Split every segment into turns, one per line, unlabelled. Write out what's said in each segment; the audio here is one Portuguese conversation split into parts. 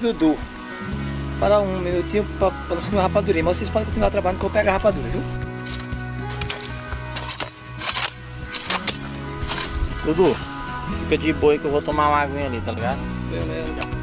Dudu. Para um minutinho para conseguir uma rapadurinha. Mas vocês podem continuar trabalhando que eu pego a rapadura, viu?
Dudu, fica de boa que eu vou tomar uma aguinha ali, tá ligado?
Beleza.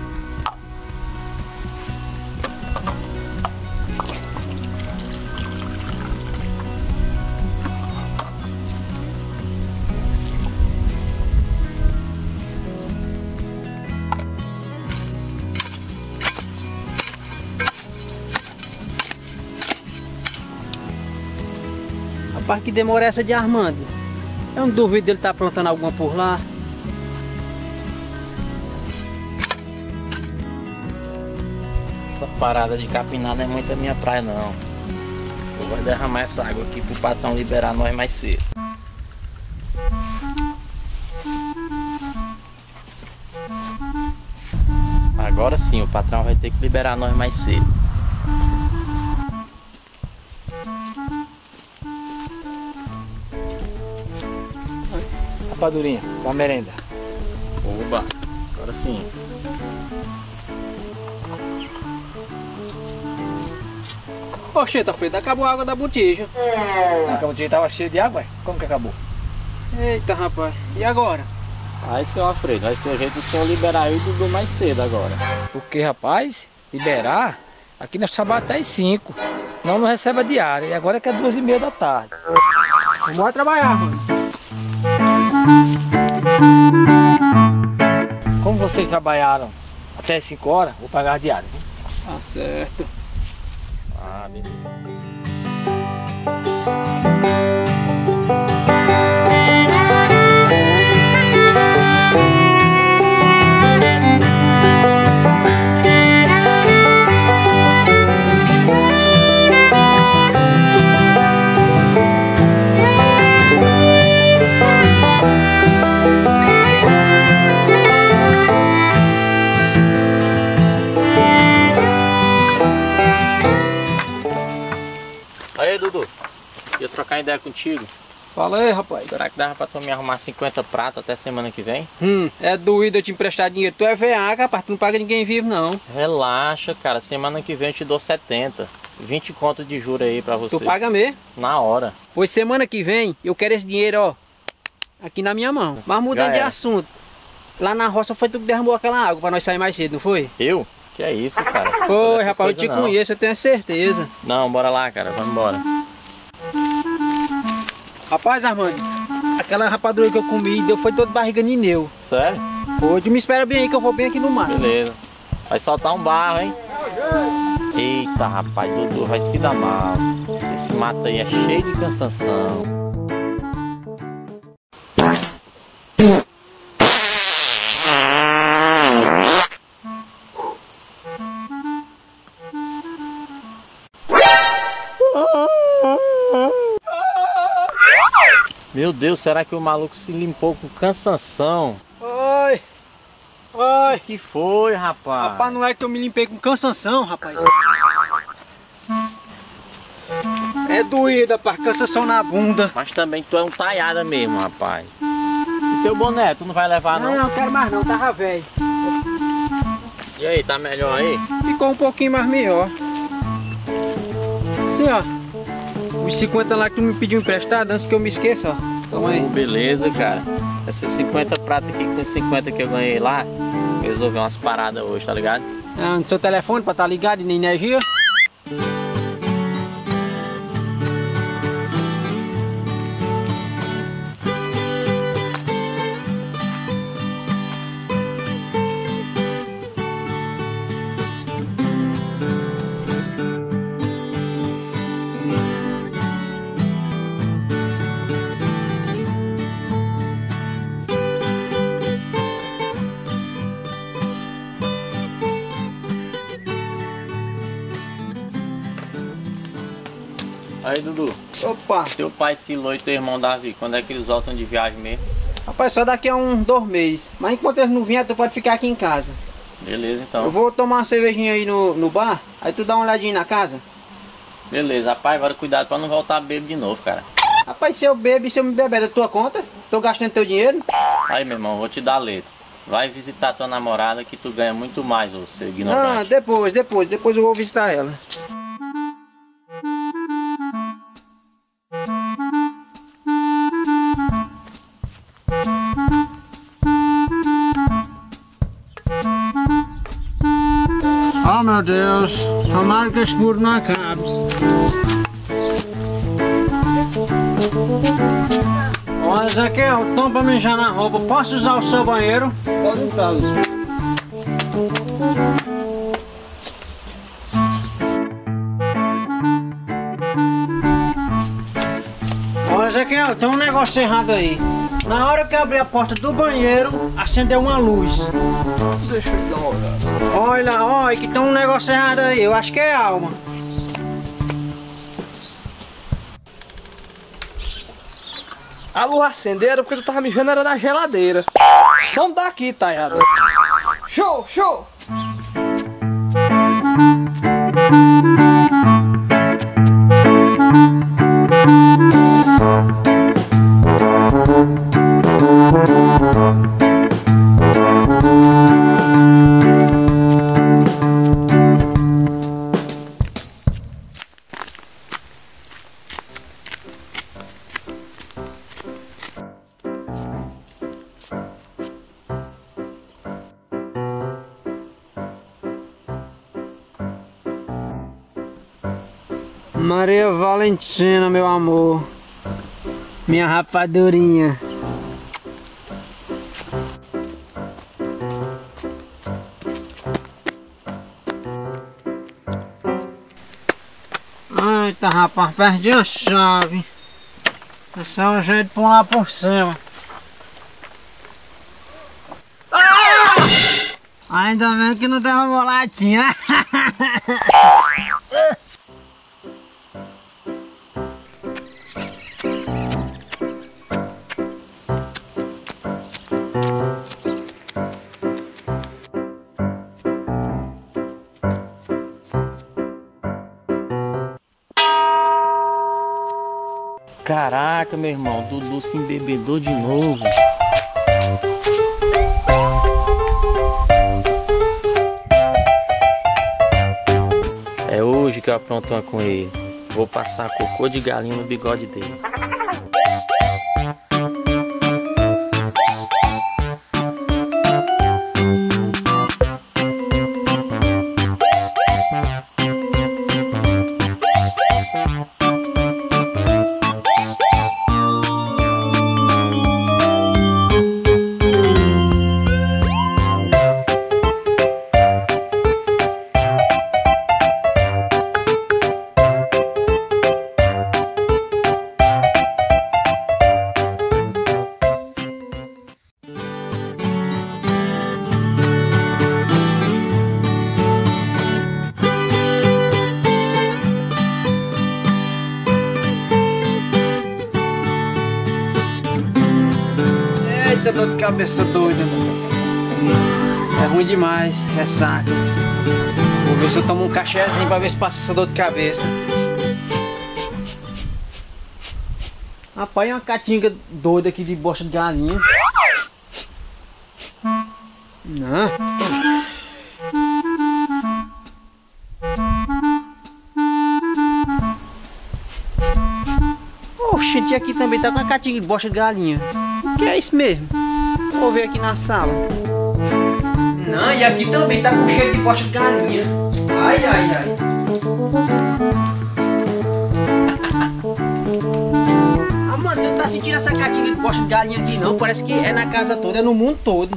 Rapaz, que demora essa de Armando. Eu não duvido dele estar plantando alguma por lá.
Essa parada de capinar não é muito a minha praia não. Eu vou derramar essa água aqui pro patrão liberar nós mais cedo. Agora sim, o patrão vai ter que liberar nós mais cedo.
Rapadurinha, pra merenda.
Oba, agora sim.
Oxe, tá feito, acabou a água da botija.
A botija tava cheia de água, ué? Como que acabou?
Eita, rapaz, e agora?
Aí, seu Alfredo, vai ser o jeito do senhor liberar eu e o Dudu mais cedo agora.
O que, rapaz? Liberar? Aqui nós trabalhamos até às 5. Não recebe a diária. E agora é que é 2h30 da tarde.
Vamos lá trabalhar, mano.
Como vocês trabalharam até as 5 horas, vou pagar a diária. Viu?
Tá certo.
Ah, beleza. Aí, Dudu, ia trocar ideia contigo.
Fala aí, rapaz.
Será que dava pra tu me arrumar 50 pratas até semana que vem?
É doído eu te emprestar dinheiro. Tu é VA, rapaz, tu não paga ninguém vivo, não.
Relaxa, cara, semana que vem eu te dou 70. 20 conto de juros aí pra você.
Tu paga mesmo?
Na hora.
Pois semana que vem eu quero esse dinheiro, ó, aqui na minha mão. Mas mudando de assunto, lá na roça foi tu que derramou aquela água pra nós sair mais cedo, não foi?
Eu? Que é isso, cara?
Foi, rapaz, eu te conheço, eu tenho certeza.
Não, bora lá, cara, vamos embora.
Rapaz, Armando, aquela rapadura que eu comi deu foi toda barriga nineu.
Sério?
Foi, tu me espera bem aí que eu vou bem aqui no mar.
Beleza. Vai soltar um barro, hein? Eita, rapaz, Dudu vai se dar mal. Esse mato aí é cheio de cansanção. Meu Deus, será que o maluco se limpou com cansanção?
Oi! Oi!
O que foi, rapaz?
Rapaz, não é que eu me limpei com cansanção, rapaz. É doída, rapaz, cansanção na bunda.
Mas também tu é um taiada mesmo, rapaz. E teu boné, tu não vai levar não?
Não, quero mais não, tava velho.
E aí, tá melhor aí?
Ficou um pouquinho mais melhor. Sim, ó. Os 50 lá que tu me pediu emprestado, antes que eu me esqueça, ó. Toma aí.
Beleza, cara. Essas 50 pratas aqui com 50 que eu ganhei lá, eu resolvi umas paradas hoje, tá ligado?
Ah, no seu telefone pra estar ligado e na energia?
Aí, Dudu,
Opa!
teu pai Silô e teu irmão Davi, quando é que eles voltam de viagem mesmo?
Rapaz, só daqui a uns 2 meses. Mas enquanto eles não vierem, tu pode ficar aqui em casa.
Beleza, então.
Eu vou tomar uma cervejinha aí no bar, aí tu dá uma olhadinha na casa.
Beleza, rapaz, agora cuidado pra não voltar bêbado de novo, cara.
Rapaz, se eu bebo e se eu me beber da tua conta, tô gastando teu dinheiro.
Aí, meu irmão, vou te dar a letra. Vai visitar tua namorada que tu ganha muito mais, ô seu ignorante.
Não, depois eu vou visitar ela. Oh meu Deus, tomara que esse muro não acabe. Olha, Ezequiel, tom pra mijar na roupa. Posso usar o seu banheiro?
Pode entrar, Luiz.
Olha, Ezequiel, tem um negócio errado aí. Na hora que eu abri a porta do banheiro, acendeu uma luz.
Deixa eu dar uma olhada.
Olha, que tem um negócio errado aí. Eu acho que é alma.
A luz acenderam porque tu tava me vendo era da geladeira. Some daqui, Taiada. Show, show!
Maria Valentina, meu amor. Minha rapadurinha. Eita, rapaz, perdi a chave. Esse é um jeito de pular por cima. Ainda bem que não deu uma boladinha.
Caraca, meu irmão, Dudu se embebedou de novo. É hoje que eu apronto uma com ele. Vou passar cocô de galinha no bigode dele.
Eita, dor de cabeça doida. É ruim demais, ressaca. Vou ver se eu tomo um cafezinho pra ver se passa essa dor de cabeça. Rapaz, é uma catinga doida aqui de bosta de galinha. Não. Oxe, aqui também tá com uma catinga de bosta de galinha. Que é isso mesmo? Vou ver aqui na sala. Não, e aqui também tá com cheiro de bosta de galinha. Ai, ai, ai. Ah, mano, tu não tá sentindo essa catinga de bosta de galinha aqui não? Parece que é na casa toda, é no mundo todo.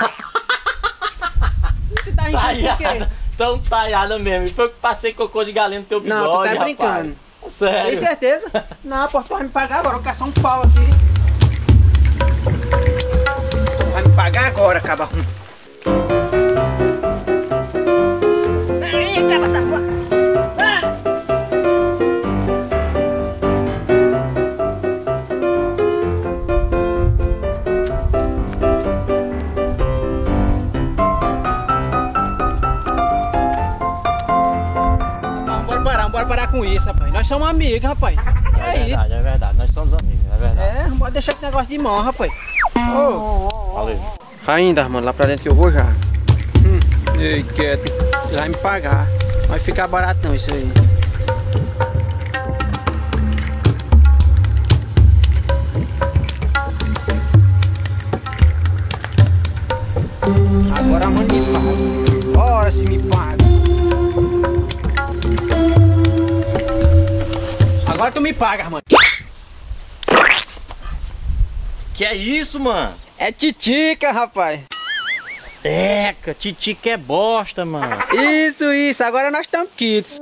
Você tá rindo por quê?
Tão talhada mesmo. E foi que passei cocô de galinha no teu bigode,
não, tu tá
rapaz.
brincando.
Sério?
Tem certeza? Não, pô, tu vai me pagar agora, eu quero só um pau aqui. Vai me pagar agora, caba. Aí, caba safado. Bora parar com isso, rapaz. Nós somos amigos, rapaz.
É verdade, nós somos amigos, é verdade.
É, não pode deixar esse negócio de mão, rapaz.
Valeu.
Ainda, mano, lá pra dentro que eu vou já. Ei, quieto. Ele vai me pagar. Não vai ficar barato não isso aí. Agora a mãe me paga. Bora se me paga. Agora tu me pagas, mano.
Que é isso, mano?
É titica, rapaz.
Eca, titica é bosta, mano.
Isso. Agora nós estamos quites.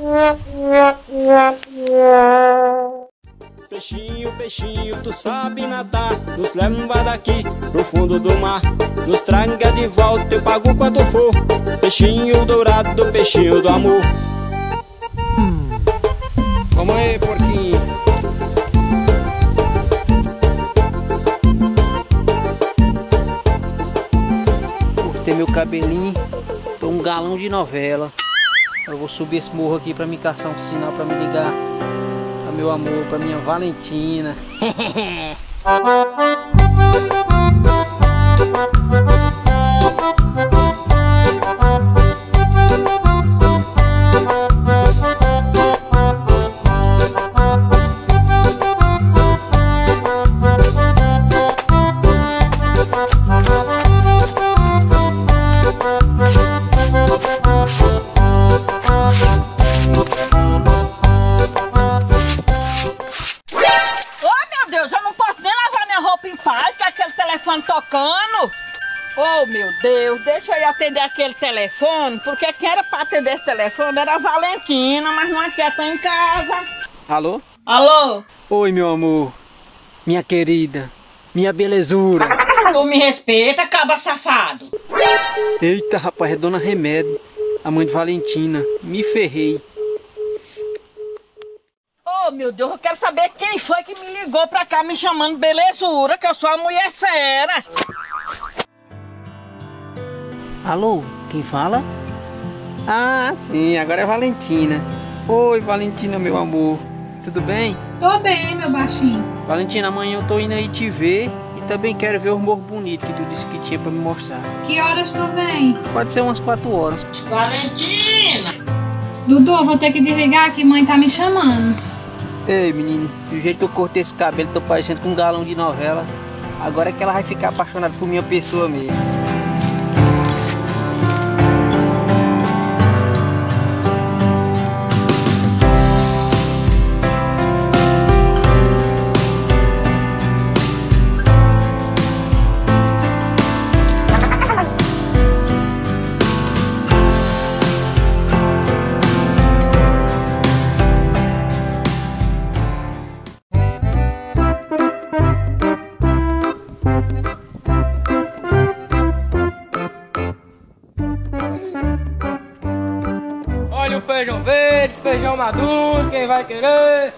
Peixinho, peixinho, tu sabe nadar. Nos leva daqui pro fundo do mar. Nos traga de volta, eu pago quanto for. Peixinho dourado, peixinho do amor.
Vamos aí, porquinho. Cortei meu cabelinho. Tô um galão de novela. Eu vou subir esse morro aqui pra me caçar um sinal pra me ligar a meu amor, pra minha Valentina.
Tocando. Oh, meu Deus, deixa eu atender aquele telefone, porque quem era para atender esse telefone era a Valentina, mas não quer estar em casa.
Alô?
Alô?
Oi, meu amor. Minha querida. Minha belezura.
Tu me respeita, cabra safado.
Eita, rapaz, é Dona Remédio, a mãe de Valentina. Me ferrei.
Oh, meu Deus, eu quero saber quem foi que me ligou pra cá me chamando belezura, que eu sou a mulher séria.
Alô, quem fala? Ah, sim, agora é Valentina. Oi, Valentina, meu amor. Tudo bem?
Tô bem, meu baixinho.
Valentina, amanhã eu tô indo aí te ver e também quero ver o morro bonito que tu disse que tinha pra me mostrar.
Que horas tu vem?
Pode ser umas 4 horas.
Valentina!
Dudu, eu vou ter que desligar que mãe tá me chamando.
Ei, menino, do jeito que eu cortei esse cabelo, tô parecendo com um galão de novela. Agora é que ela vai ficar apaixonada por minha pessoa mesmo.
Olha o feijão verde, feijão maduro, quem vai querer?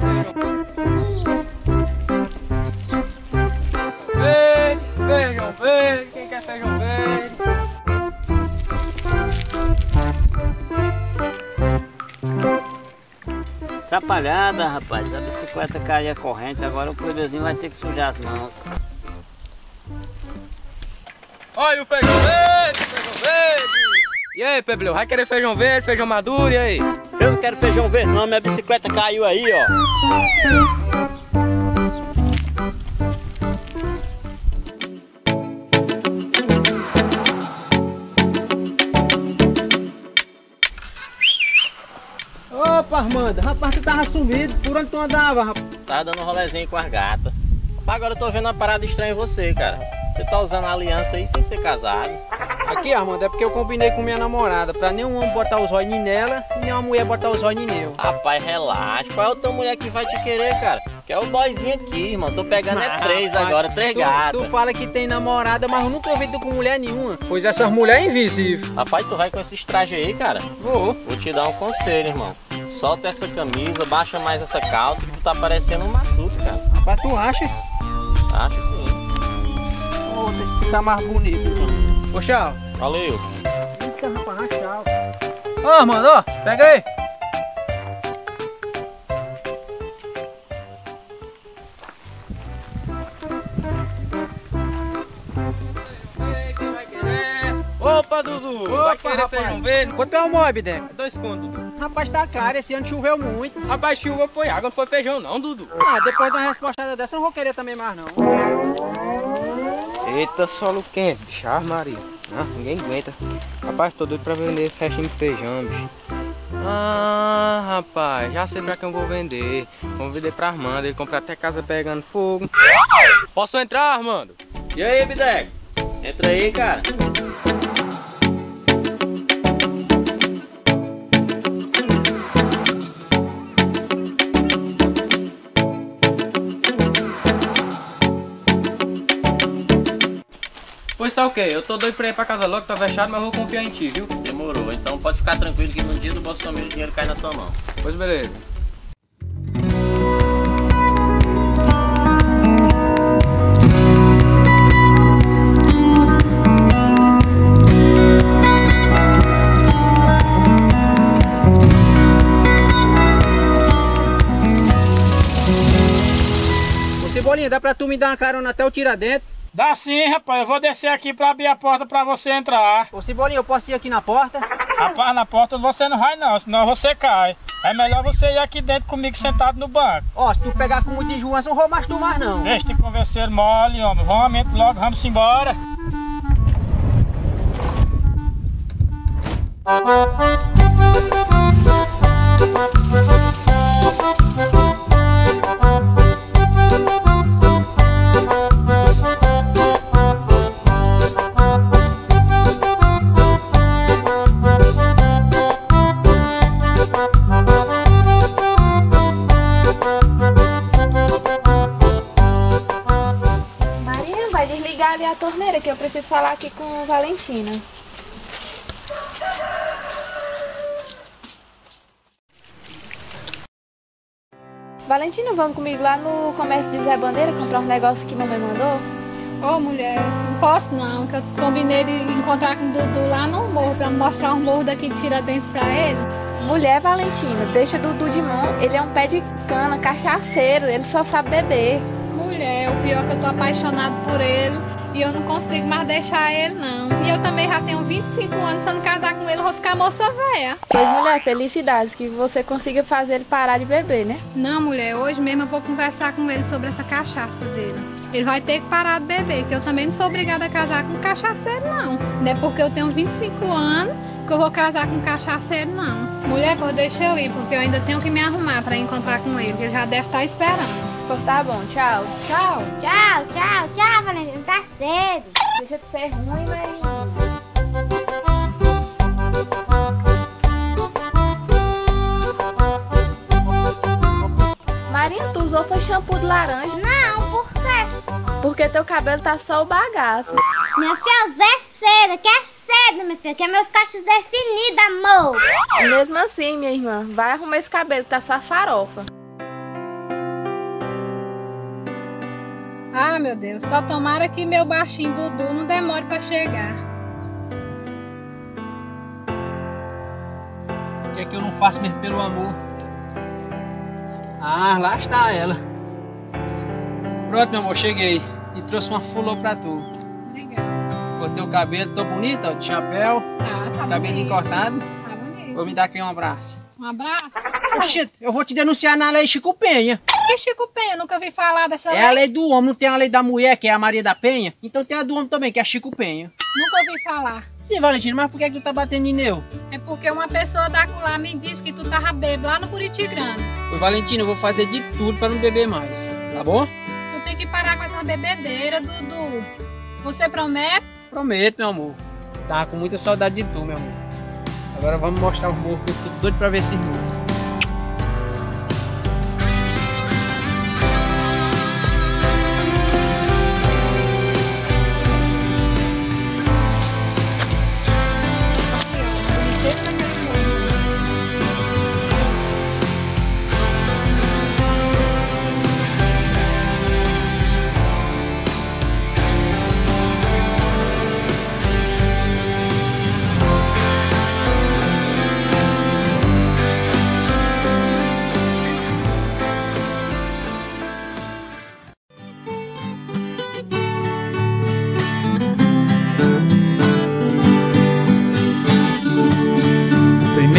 Feijão verde, quem quer feijão verde?
Atrapalhada, rapaz. A bicicleta caiu a corrente, agora o plebeuzinho vai ter que sujar as mãos.
Olha o feijão verde, feijão verde! E aí, Pebleu, vai querer feijão verde, feijão maduro, e aí?
Eu não quero feijão verde não, minha bicicleta caiu aí, ó.
Opa, Armanda, rapaz, tu tava sumido. Por onde tu andava, rapaz?
Tava dando um rolezinho com as gatas. Rapaz, agora eu tô vendo uma parada estranha em você, cara. Você tá usando a aliança aí sem ser casado.
Aqui, Armando, é porque eu combinei com minha namorada pra nenhum homem botar os olhos nela e nenhuma mulher botar os olhos nele.
Rapaz, relaxa. Qual é a outra mulher que vai te querer, cara? Que é o boyzinho aqui, irmão. Tô pegando três
rapaz,
agora, três gatas.
Tu fala que tem namorada, mas eu não tô vendo com mulher nenhuma. Pois essas mulheres é invisível.
Rapaz, tu vai com esses trajes aí, cara?
Vou.
Vou te dar um conselho, irmão. Solta essa camisa, baixa mais essa calça que tu tá parecendo um matuto, cara.
Rapaz, tu acha?
Acho sim.
Vou ter que ficar mais bonito, então. Ô, tchau.
Valeu.
Fica, rapaz, tchau. Ô, Armando, ó, pega aí. Ô, Dudu, vai querer feijão verde? Quanto é o mói, Bideco?
2 contos, Dudu.
Rapaz, tá caro, esse ano choveu muito.
Rapaz, chuva foi água, não foi feijão não, Dudu.
Ah, depois de uma resposta dessa, eu não vou querer também mais, não.
Eita, solo quente, bicho. Ah, Maria. Ah, ninguém aguenta. Rapaz, tô doido pra vender esse restinho de feijão, bicho. Ah, rapaz, já sei pra quem eu vou vender. Vou vender pra Armando, ele compra até casa pegando fogo. Posso entrar, Armando?
E aí, Bideco? Entra aí, cara.
Pois só o quê? Eu tô doido pra ir pra casa logo, tá fechado, mas eu vou confiar em ti, viu?
Demorou, então pode ficar tranquilo que no dia do bolsominion o dinheiro cai na tua mão.
Pois beleza.
Ô, Cebolinha, dá pra tu me dar uma carona até o Tiradentes?
Dá sim, rapaz. Eu vou descer aqui pra abrir a porta pra você entrar.
Ô, Cebolinha, eu posso ir aqui na porta?
Rapaz, na porta você não vai não, senão você cai. É melhor você ir aqui dentro comigo sentado no banco.
Ó, se tu pegar com muito enjoança, eu não vou mais tu mais, não.
Deixa de converser mole, homem. Vamos, aumenta logo, vamos embora.
Maria, vai desligar ali a torneira que eu preciso falar aqui com Valentina. Valentina, vamos comigo lá no comércio de Zé Bandeira comprar uns negócios que mamãe mandou?
Ô mulher, não posso não, que eu combinei de encontrar com o Dudu lá no morro pra mostrar um morro daqui de Tiradentes pra ele.
Mulher, Valentina, deixa Dudu de mão. Ele é um pé de cana, cachaceiro, ele só sabe beber.
Mulher, o pior é que eu tô apaixonado por ele e eu não consigo mais deixar ele não. E eu também já tenho 25 anos, se eu não casar com ele eu vou ficar moça velha.
Pois, mulher, felicidades, que você consiga fazer ele parar de beber, né?
Não, mulher, hoje mesmo eu vou conversar com ele sobre essa cachaça dele. Ele vai ter que parar de beber, que eu também não sou obrigada a casar com cachaceiro, não. Não é porque eu tenho 25 anos que eu vou casar com cachaceiro, não. Mulher, pô, deixa eu ir, porque eu ainda tenho que me arrumar para encontrar com ele, que ele já deve estar esperando.
Pois tá bom, tchau.
Tchau.
Tchau, tchau, tchau, Valentina. Tá cedo.
Deixa de ser ruim, mas... Marinha, tu usou foi shampoo de laranja?
Não, por quê?
Porque teu cabelo tá só o bagaço.
Minha filha, o Zé cedo, que é cedo, minha filha, que é meus cachos definidos, amor.
Mesmo assim, minha irmã, vai arrumar esse cabelo que tá só farofa.
Ah, meu Deus, só tomara que meu baixinho Dudu não demore pra chegar.
O que é que eu não faço mesmo pelo amor? Ah, lá está ela. Pronto, meu amor, cheguei. E trouxe uma flor pra tu.
Obrigada.
Cortei o cabelo, tô bonita, ó, de chapéu,
Tá
cabelinho
bonito.
cortado.
Tá bonito.
Vou me dar aqui um abraço.
Um abraço.
Oxente, eu vou te denunciar na lei Chico Penha.
Que Chico Penha? Nunca ouvi falar dessa
É a
lei.
lei do homem, não tem a lei da mulher, que é a Maria da Penha? Então tem a do homem também, que é a Chico Penha.
Nunca ouvi falar.
Sim, Valentina, mas por que tu tá batendo em eu?
É porque uma pessoa da lá me disse que tu tava bêbado lá no Buriti Grande.
Oi, Valentina, eu vou fazer de tudo pra não beber mais, tá bom?
Tu tem que parar com essa bebedeira, Dudu. Você promete?
Prometo, meu amor. Tava com muita saudade de tu, meu amor. Agora vamos mostrar os morros, que eu tô doido pra ver esse morro.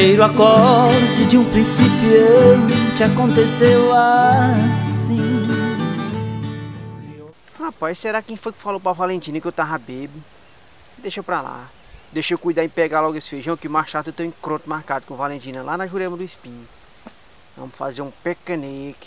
primeiro acorde de um principiante aconteceu assim.
Rapaz, será quem foi que falou pra Valentina que eu tava bêbado? Deixa pra lá. Deixa eu cuidar em pegar logo esse feijão, que mais tarde eu tenho um encontro marcado com Valentina lá na Jurema do Espinho. Vamos fazer um piquenique.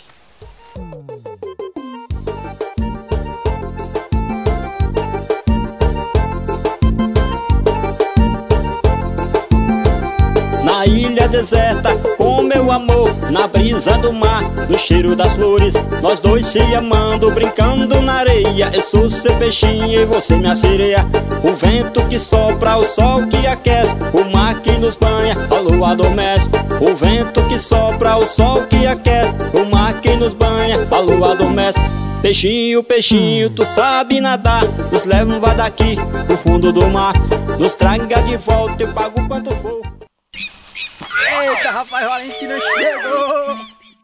Na ilha deserta, com meu amor, na brisa do mar, no cheiro das flores, nós dois se amando, brincando na areia. Eu sou seu peixinho e você minha sereia. O vento que sopra, o sol que aquece, o mar que nos banha, a lua adormece. O vento que sopra, o sol que aquece, o mar que nos banha, a lua adormece. Peixinho, peixinho, tu sabe nadar, nos leva daqui pro fundo do mar, nos traga de volta, eu pago quanto for.
Eita, rapaz, Valentina chegou!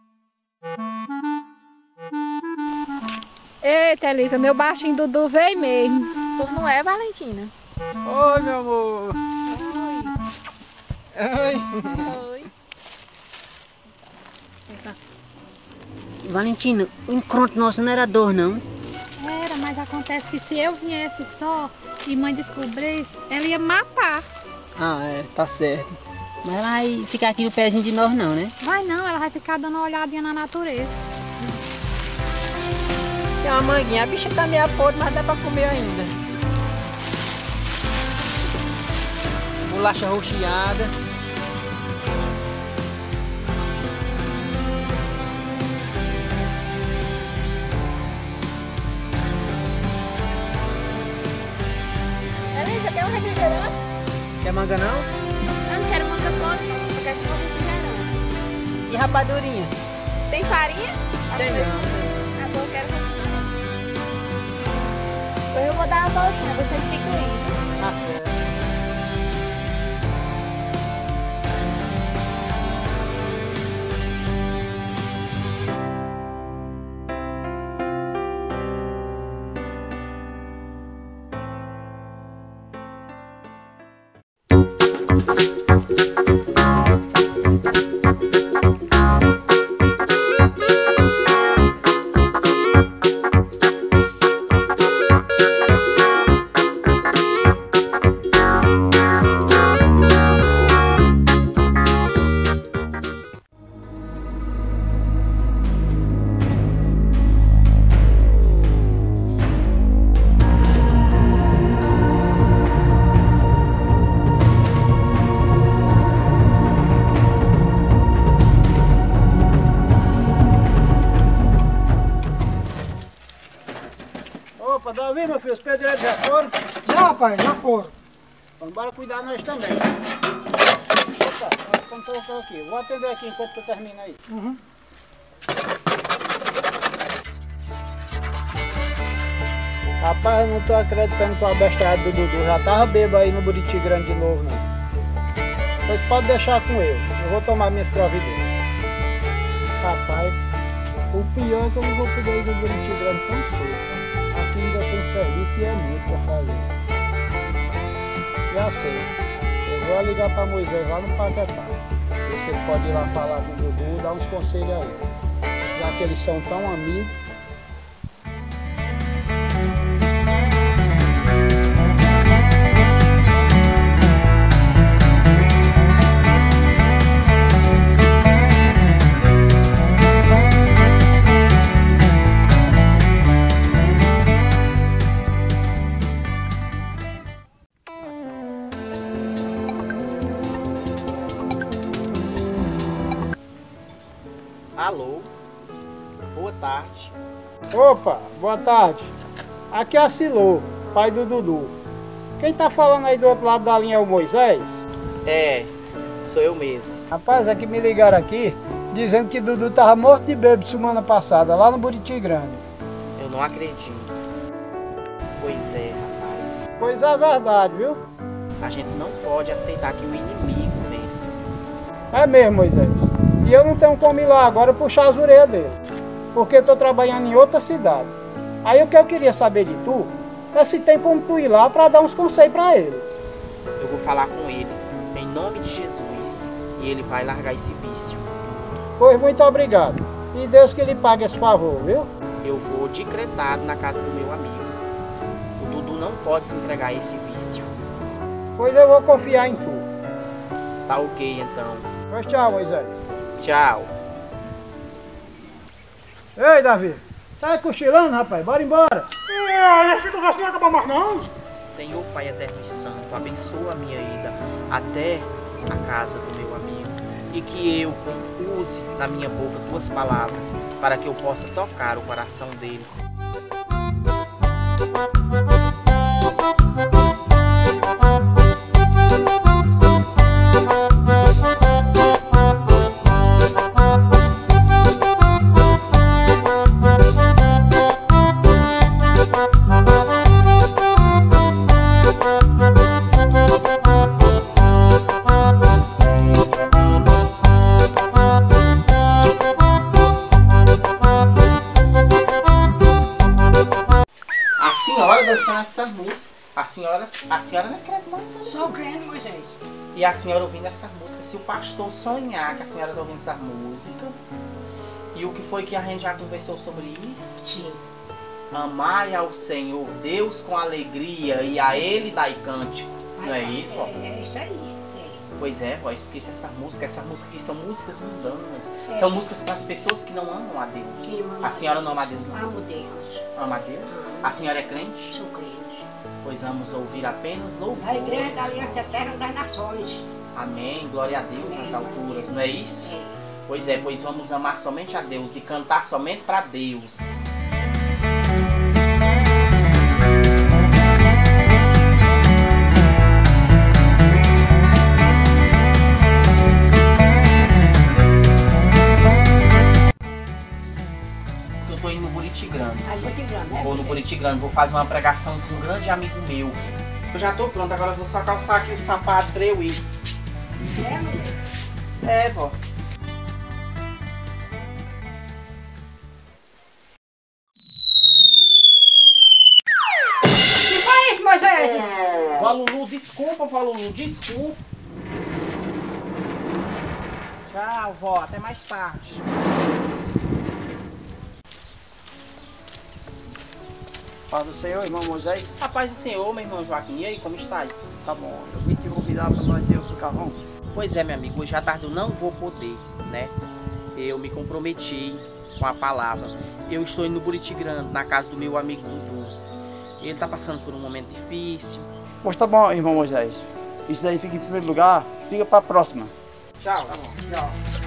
Eita, Elisa, meu baixinho Dudu veio mesmo.
Pois não é, Valentina?
Oi, meu amor! Oi!
Oi.
Valentina, o encontro nosso não era dor, não?
Era, mas acontece que se eu viesse só e mãe descobrisse, ela ia matar.
Ah, é, tá certo. Mas ela vai ficar aqui no pezinho de nós não, né?
Vai não, ela vai ficar dando uma olhadinha na natureza.
Tem uma manguinha, a bicha tá meio podre, mas dá pra comer ainda. Bolacha rocheada.
Elisa, tem um refrigerante?
Quer manga não?
Eu não quero manga pronta, eu quero só refrigerante.
E rapadurinha?
Tem farinha?
Tem não.
Ah, bom, eu quero refrigerante. Então eu vou dar uma voltinha, vocês ficam indo.
Tá certo.
Opa, Davi, meu filho, os pedreiros já foram? Já, rapaz, já foram. Vamos embora cuidar nós também. Opa, vamos colocar aqui. Vou atender aqui enquanto tu termina aí. Uhum. Rapaz, eu não tô acreditando que o abestalhado do Dudu já tava bêbado aí no Buriti Grande de novo, não. Pois pode deixar com eu vou tomar minhas providências. Rapaz, o pior é que eu não vou poder ir no Buriti Grande tão cedo. Aqui ainda tem serviço e é muito pra fazer. Já sei, eu vou ligar pra Moisés lá no Paquetá. Ver se ele pode ir lá falar com o Dudu e dar uns conselhos a ele. Já que eles são tão amigos.
Alô, boa tarde.
Opa, boa tarde. Aqui é a Silô, pai do Dudu. Quem tá falando aí do outro lado da linha é o Moisés?
É, sou eu mesmo.
Rapaz, é que me ligaram aqui dizendo que Dudu tava morto de bêbado semana passada, lá no Buriti Grande.
Eu não acredito. Pois é, rapaz.
Pois é verdade, viu?
A gente não pode aceitar que o inimigo vença.
É mesmo, Moisés. E eu não tenho como ir lá agora puxar as orelhas dele, porque eu tô trabalhando em outra cidade. Aí o que eu queria saber de tu é se tem como tu ir lá para dar uns conselhos para ele.
Eu vou falar com ele, em nome de Jesus, e ele vai largar esse vício.
Pois muito obrigado. E Deus que lhe pague esse favor, viu?
Eu vou decretado na casa do meu amigo. O Dudu não pode se entregar a esse vício.
Pois eu vou confiar em tu.
Tá ok, então.
Pois tchau, Moisés.
Tchau.
Ei, Davi. Tá cochilando, rapaz? Bora embora.
Essa conversa não acaba mais não.
Senhor Pai Eterno e Santo, abençoa a minha ida até a casa do meu amigo. E que eu use na minha boca tuas palavras para que eu possa tocar o coração dele. Dançando essa música. A senhora não é crente, não?
Sou crente, Moisés.
E a senhora ouvindo essa música, se o pastor sonhar que a senhora está ouvindo essa música, e o que foi que a gente já conversou sobre isso?
Sim.
Amai ao Senhor Deus com alegria e a Ele dai cântico. Não é isso, ó?
É isso aí.
Pois é, vó, esqueça essa música aqui são músicas mundanas. São músicas para as pessoas que não amam a Deus. A senhora não ama a Deus, não?
Amo Deus.
Ama a Deus? A senhora é crente?
Sou crente.
Pois vamos ouvir apenas louvores.
Na igreja da Aliança Eterna das Nações.
Amém, glória a Deus nas alturas, não é isso?
É.
Pois é, pois vamos amar somente a Deus e cantar somente para Deus. Eu tô indo no Buriti Grande. Vou no Buriti Grande, vou fazer uma pregação com um grande amigo meu. Eu já tô pronto, agora eu vou só calçar aqui o sapato pra eu ir. É, vó.
Que foi isso, Moisés?
Valulu, desculpa, Valulu, desculpa. Tchau, vó, até mais tarde.
Paz do Senhor, irmão Moisés.
A paz do Senhor, meu irmão Joaquim. E aí, como estás?
Tá bom, eu vim te convidar para nós ir ao socarrão.
Pois é, meu amigo, hoje à tarde eu não vou poder, né? Eu me comprometi com a palavra. Eu estou indo no Buriti Grande, na casa do meu amigo Dudu. Ele tá passando por um momento difícil.
Pois tá bom, irmão Moisés. Isso daí fica em primeiro lugar, fica para a próxima.
Tchau. Tá bom, tchau.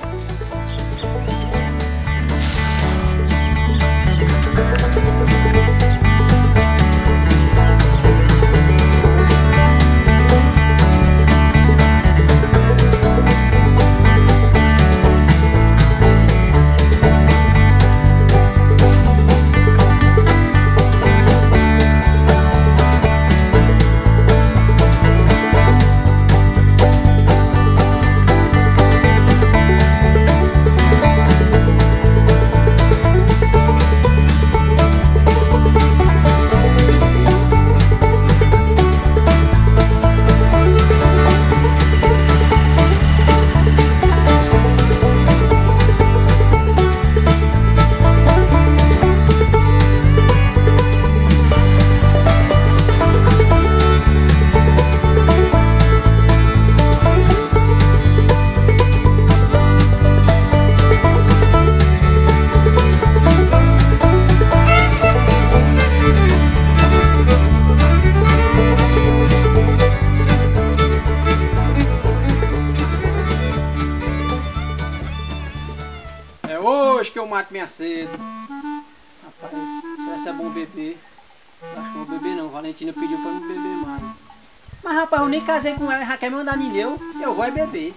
Mato minha cedo. Rapaz, será que é bom beber? Acho que não vou beber não. Valentina pediu pra não beber mais. Mas rapaz, eu nem casei com ela, já quer mandar em eu vou é beber.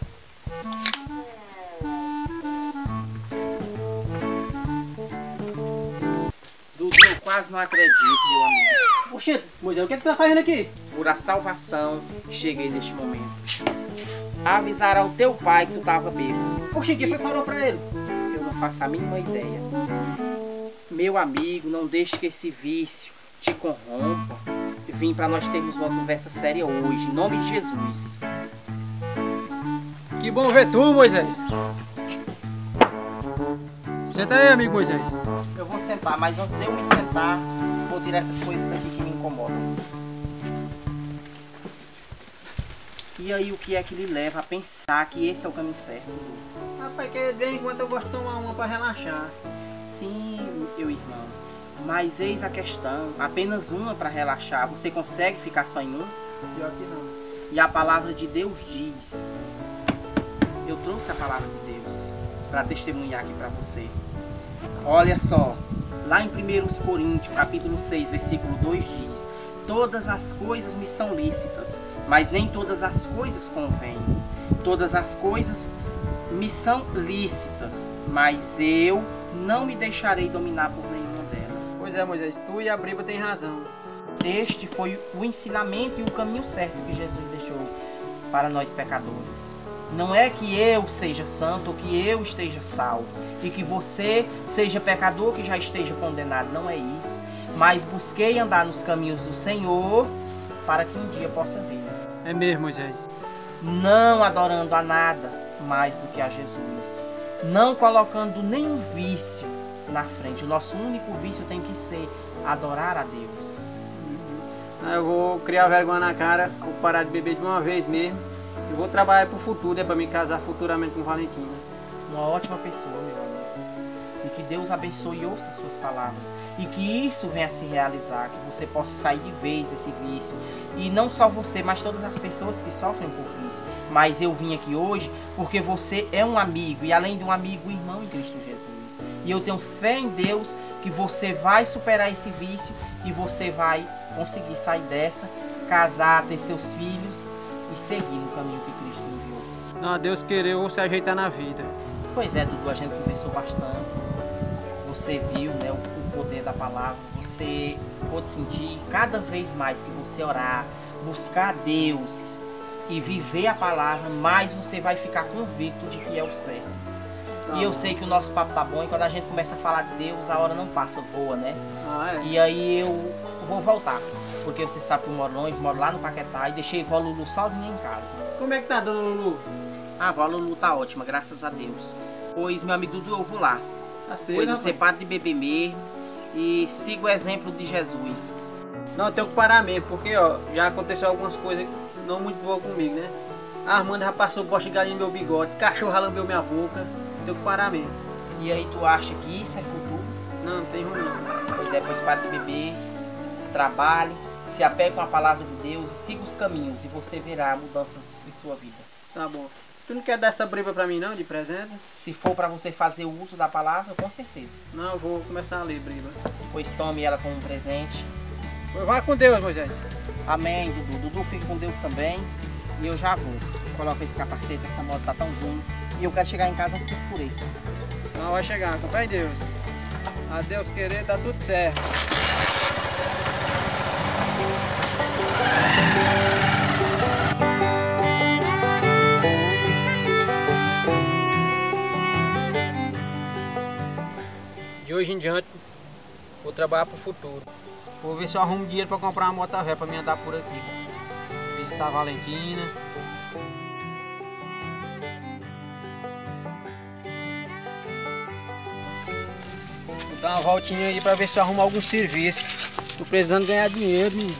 Dudu, eu quase não acredito, meu amigo.
Oxê, Moisés, o que é que tu tá fazendo aqui?
Por a salvação, cheguei neste momento. Avisar ao teu pai que tu tava bêbado.
Oxê, quem foi falou pra ele?
Não faço a mínima ideia. Meu amigo, não deixe que esse vício te corrompa. Vim para nós termos uma conversa séria hoje, em nome de Jesus.
Que bom ver tu, Moisés. Senta aí, amigo Moisés.
Eu vou sentar, mas antes de eu me sentar, vou tirar essas coisas daqui que me incomodam. E aí, o que é que lhe leva a pensar que esse é o caminho certo?
Rapaz, que de vez em quando eu gosto de tomar uma pra relaxar.
Sim, meu irmão. Mas eis a questão, apenas uma para relaxar. Você consegue ficar só em um?
Pior que não.
E a palavra de Deus diz. Eu trouxe a palavra de Deus para testemunhar aqui para você. Olha só, lá em 1 Coríntios, capítulo 6, versículo 2 diz: todas as coisas me são lícitas, mas nem todas as coisas convêm. Todas as coisas me são lícitas, mas eu não me deixarei dominar por nenhuma delas.
Pois é, Moisés, tu e a Briba têm razão.
Este foi o ensinamento e o caminho certo que Jesus deixou para nós pecadores. Não é que eu seja santo ou que eu esteja salvo e que você seja pecador que já esteja condenado. Não é isso. Mas busquei andar nos caminhos do Senhor para que um dia possa vir.
É mesmo, Moisés.
Não adorando a nada mais do que a Jesus. Não colocando nenhum vício na frente. O nosso único vício tem que ser adorar a Deus.
Eu vou criar vergonha na cara, vou parar de beber de uma vez mesmo. Eu vou trabalhar pro futuro, é pra me casar futuramente com Valentina.
Uma ótima pessoa, meu amigo. E que Deus abençoe e ouça suas palavras. E que isso venha a se realizar, que você possa sair de vez desse vício. E não só você, mas todas as pessoas que sofrem por vício. Mas eu vim aqui hoje porque você é um amigo. E além de um amigo, irmão em Cristo Jesus. E eu tenho fé em Deus que você vai superar esse vício e você vai conseguir sair dessa, casar, ter seus filhos e seguir no caminho que Cristo enviou.
Não, a Deus querer, eu vou se ajeitar na vida.
Pois é, Dudu, a gente conversou bastante. Você viu, né, o poder da palavra. Você pode sentir cada vez mais que você orar, buscar a Deus e viver a palavra, mais você vai ficar convicto de que é o certo. E eu sei que o nosso papo tá bom e quando a gente começa a falar de Deus, a hora não passa, voa, né? E aí eu vou voltar, porque você sabe que eu moro longe, moro lá no Paquetá e deixei vó Lulu sozinha em casa.
Como é que tá, dona Lulu?
A vó Lulu tá ótima, graças a Deus. Pois, meu amigo Dudu, eu vou lá.
Tá certo,
pois você para de beber mesmo e siga o exemplo de Jesus.
Não, eu tenho que parar mesmo, porque ó, já aconteceu algumas coisas não muito boas comigo, né? A Armanda já passou bosta de galinha no meu bigode, cachorro já lambeu minha boca. Tenho que parar mesmo.
E aí tu acha que isso é futuro?
Não, não tem ruim não.
Pois é, pois pare de beber, trabalhe, se apegue com a palavra de Deus e siga os caminhos e você verá mudanças em sua vida.
Tá bom. Tu não quer dar essa briba pra mim não, de presente?
Se for pra você fazer o uso da palavra, com certeza.
Não, eu vou começar a ler briba.
Pois tome ela como um presente.
Vai com Deus, Moisés.
Amém, Dudu. Dudu fica com Deus também. E eu já vou. Coloca esse capacete, essa moto tá tão ruim. E eu quero chegar em casa antes que escureça.
Não, vai chegar, com fé em Deus. A Deus querer, tá tudo certo. De hoje em diante, vou trabalhar pro futuro. Vou ver se eu arrumo dinheiro pra comprar uma moto velha pra me andar por aqui. Visitar a Valentina. Vou dar uma voltinha aí pra ver se eu arrumo algum serviço. Tô precisando ganhar dinheiro, menino.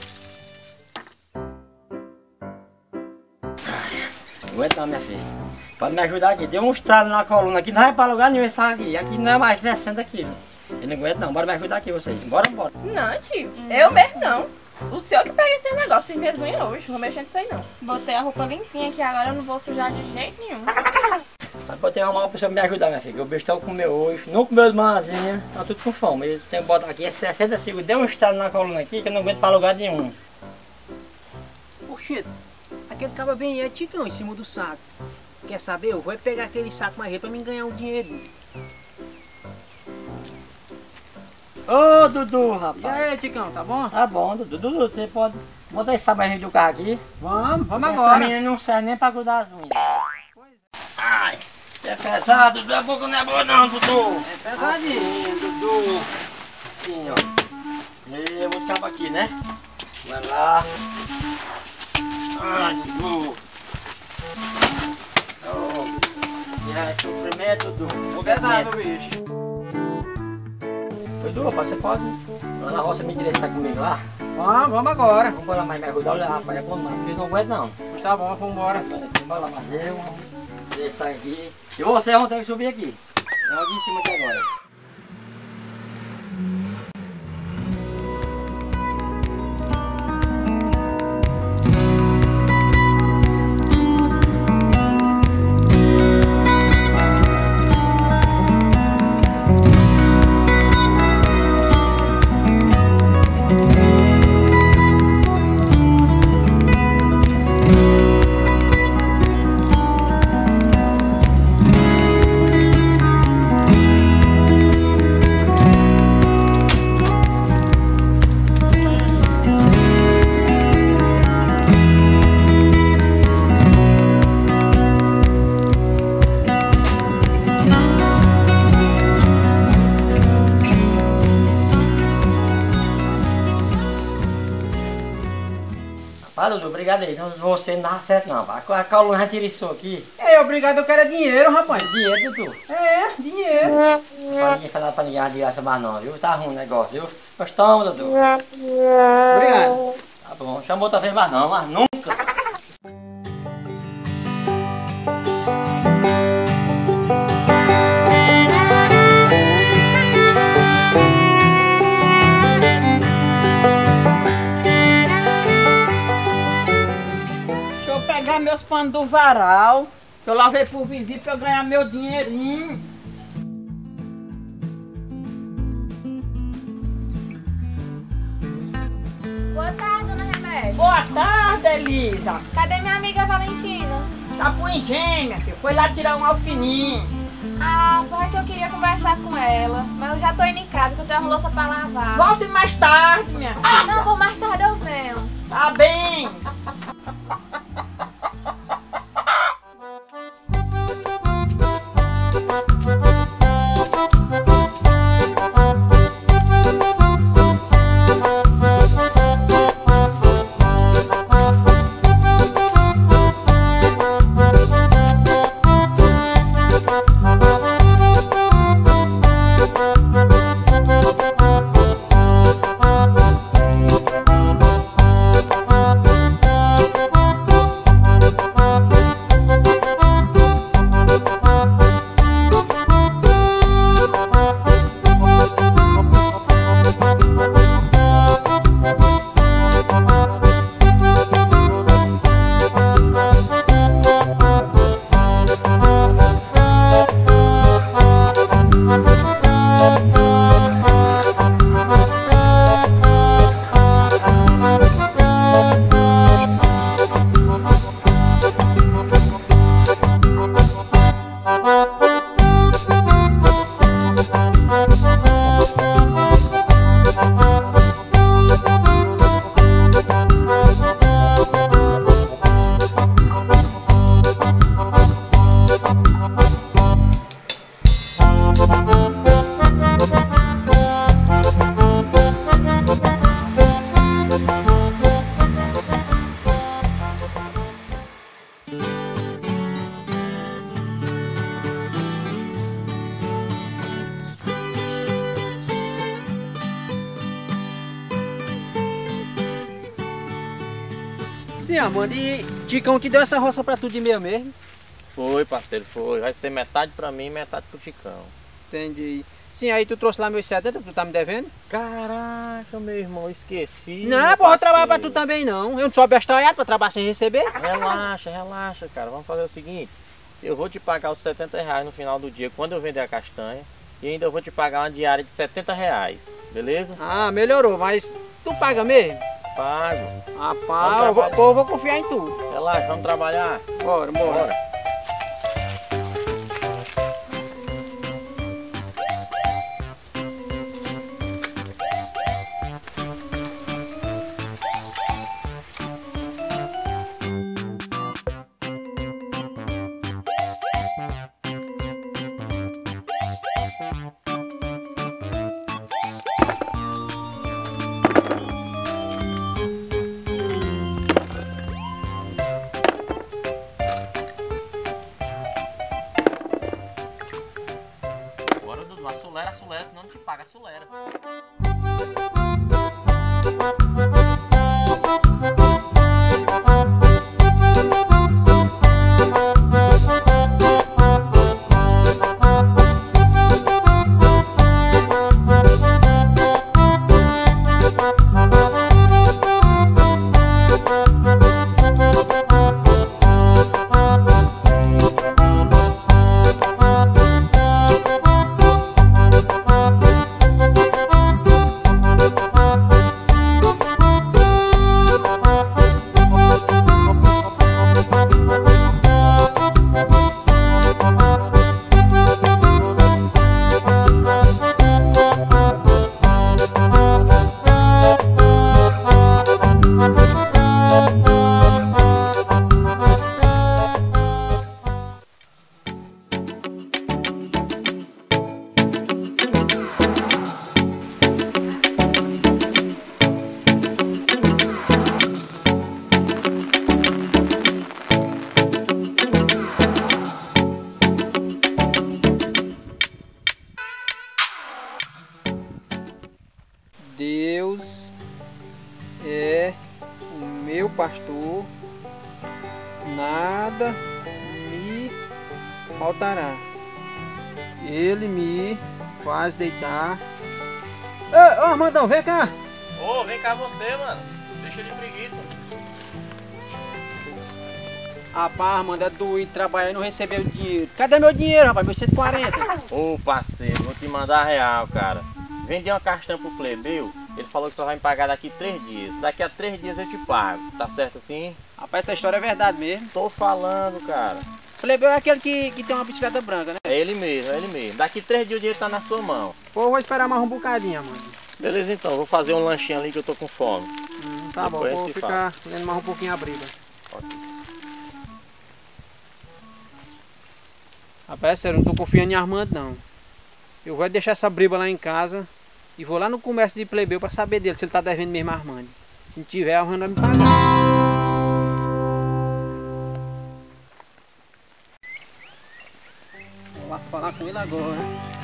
Aguenta não, minha filha. Pode me ajudar aqui. Deu um estralo na coluna aqui, não vai pra lugar nenhum esse aqui. Aqui não é mais 60 quilos. Eu não aguento não. Bora me ajudar aqui vocês. Bora.
Não, tio. Eu mesmo não. O senhor que pega esse negócio, fiz minhas unhas hoje. Não vou mexer nisso aí não. Botei a roupa limpinha aqui agora, eu não vou sujar de jeito nenhum.
Mas botei uma pessoa me ajudar, minha filha. O bicho comeu hoje. Não comeu de manhãzinha. Tá tudo com fome. Eu tenho que botar aqui 60 segundos. Deu um estralo na coluna aqui que eu não aguento pra lugar nenhum.
Oxê, aquele cabo bem é ticão em cima do saco. Quer saber? Eu vou pegar aquele saco mais pra mim ganhar um dinheiro.
Ô, Dudu, rapaz.
E aí, Ticão, tá bom?
Tá bom, Dudu. Dudu, você pode botar esse sabarrinho do carro aqui?
Vamos
essa
agora.
Essa menina não serve nem pra cuidar das unhas. Ai, é pesado, Dudu. A boca não é boa não, Dudu.
É pesadinho.
Assim, Dudu. Assim, ó. E eu vou ficar aqui, né? Vai lá. Ai, Dudu. É sofrimento, Dudu.
Pesado, bicho.
Dudu, rapaz, você pode lá na roça me endereçar comigo lá?
Vamos agora.
Vamos lá mais me ajudar, olha, rapaz, é bom não, porque não aguento não.
Pois tá bom, vamos embora.
Vamos lá, mas eu vou endereçar aqui. E vocês vão ter que subir aqui. Eu aqui em cima aqui agora. Dudu, obrigado aí. Você não dá certo não, pá. A coluna já tira isso aqui.
É, obrigado, eu quero é dinheiro, rapaz.
Dinheiro, Dudu?
É, dinheiro.
Não ninguém falar pra ninguém de graça mais não, viu? Tá ruim o negócio, viu? Pois toma, Dudu.
Obrigado.
Tá bom, chama outra vez mais não, mas nunca.
Pegar meus panos do varal, que eu lavei pro vizinho pra eu ganhar meu dinheirinho.
Boa tarde, dona Remédio.
Boa tarde, Elisa.
Cadê minha amiga Valentina?
Tá pro engenho, minha filha. Foi lá tirar um alfininho.
Ah, é que eu queria conversar com ela, mas eu já tô indo em casa, que eu tenho uma louça pra lavar.
Volte mais tarde, minha filha.
Não, vou mais tarde, eu venho.
Tá bem.
Sim, Amanda, e Ticão te deu essa roça pra tu de meia mesmo?
Foi, parceiro, foi. Vai ser metade pra mim e metade pro Ticão.
Entendi. Sim, aí tu trouxe lá meus 70 que tu tá me devendo?
Caraca, meu irmão, esqueci.
Não, porra, eu trabalho pra tu também não. Eu não sou abestalhado pra trabalhar sem receber.
Relaxa, relaxa, cara. Vamos fazer o seguinte. Eu vou te pagar os 70 reais no final do dia quando eu vender a castanha. E ainda vou te pagar uma diária de 70 reais, beleza?
Ah, melhorou, mas tu paga mesmo?
Pago.
Ah, pago. Eu vou confiar em tu.
Relaxa, vamos trabalhar.
Bora, bora. Deus é o meu pastor, nada me faltará. Ele me faz deitar. Ô, Armandão, vem cá.
Ô, vem cá você, mano. Deixa de preguiça.
Rapaz, Armando, é doido trabalhar e não recebeu o dinheiro. Cadê meu dinheiro, rapaz? Meu 140.
Ô, parceiro, vou te mandar real, cara. Vendi uma castanha pro plebeu, ele falou que só vai me pagar daqui 3 dias. Daqui a 3 dias eu te pago. Tá certo assim?
Rapaz, essa história é verdade mesmo.
Tô falando, cara.
Plebeu é aquele que tem uma bicicleta branca, né?
É ele mesmo, é ele mesmo. Daqui 3 dias o dinheiro tá na sua mão.
Pô, eu vou esperar mais um bocadinho, mano.
Beleza então, vou fazer um lanchinho ali que eu tô com fome.
Tá
Depois
bom, vou ficar lendo mais um pouquinho a briga. Rapaz, sério, não tô confiando em Armando não. Eu vou deixar essa briga lá em casa e vou lá no comércio de plebeu pra saber dele, se ele tá devendo mesmo a Armando. Se não tiver, Armando vai me pagar. Vou lá falar com ele agora.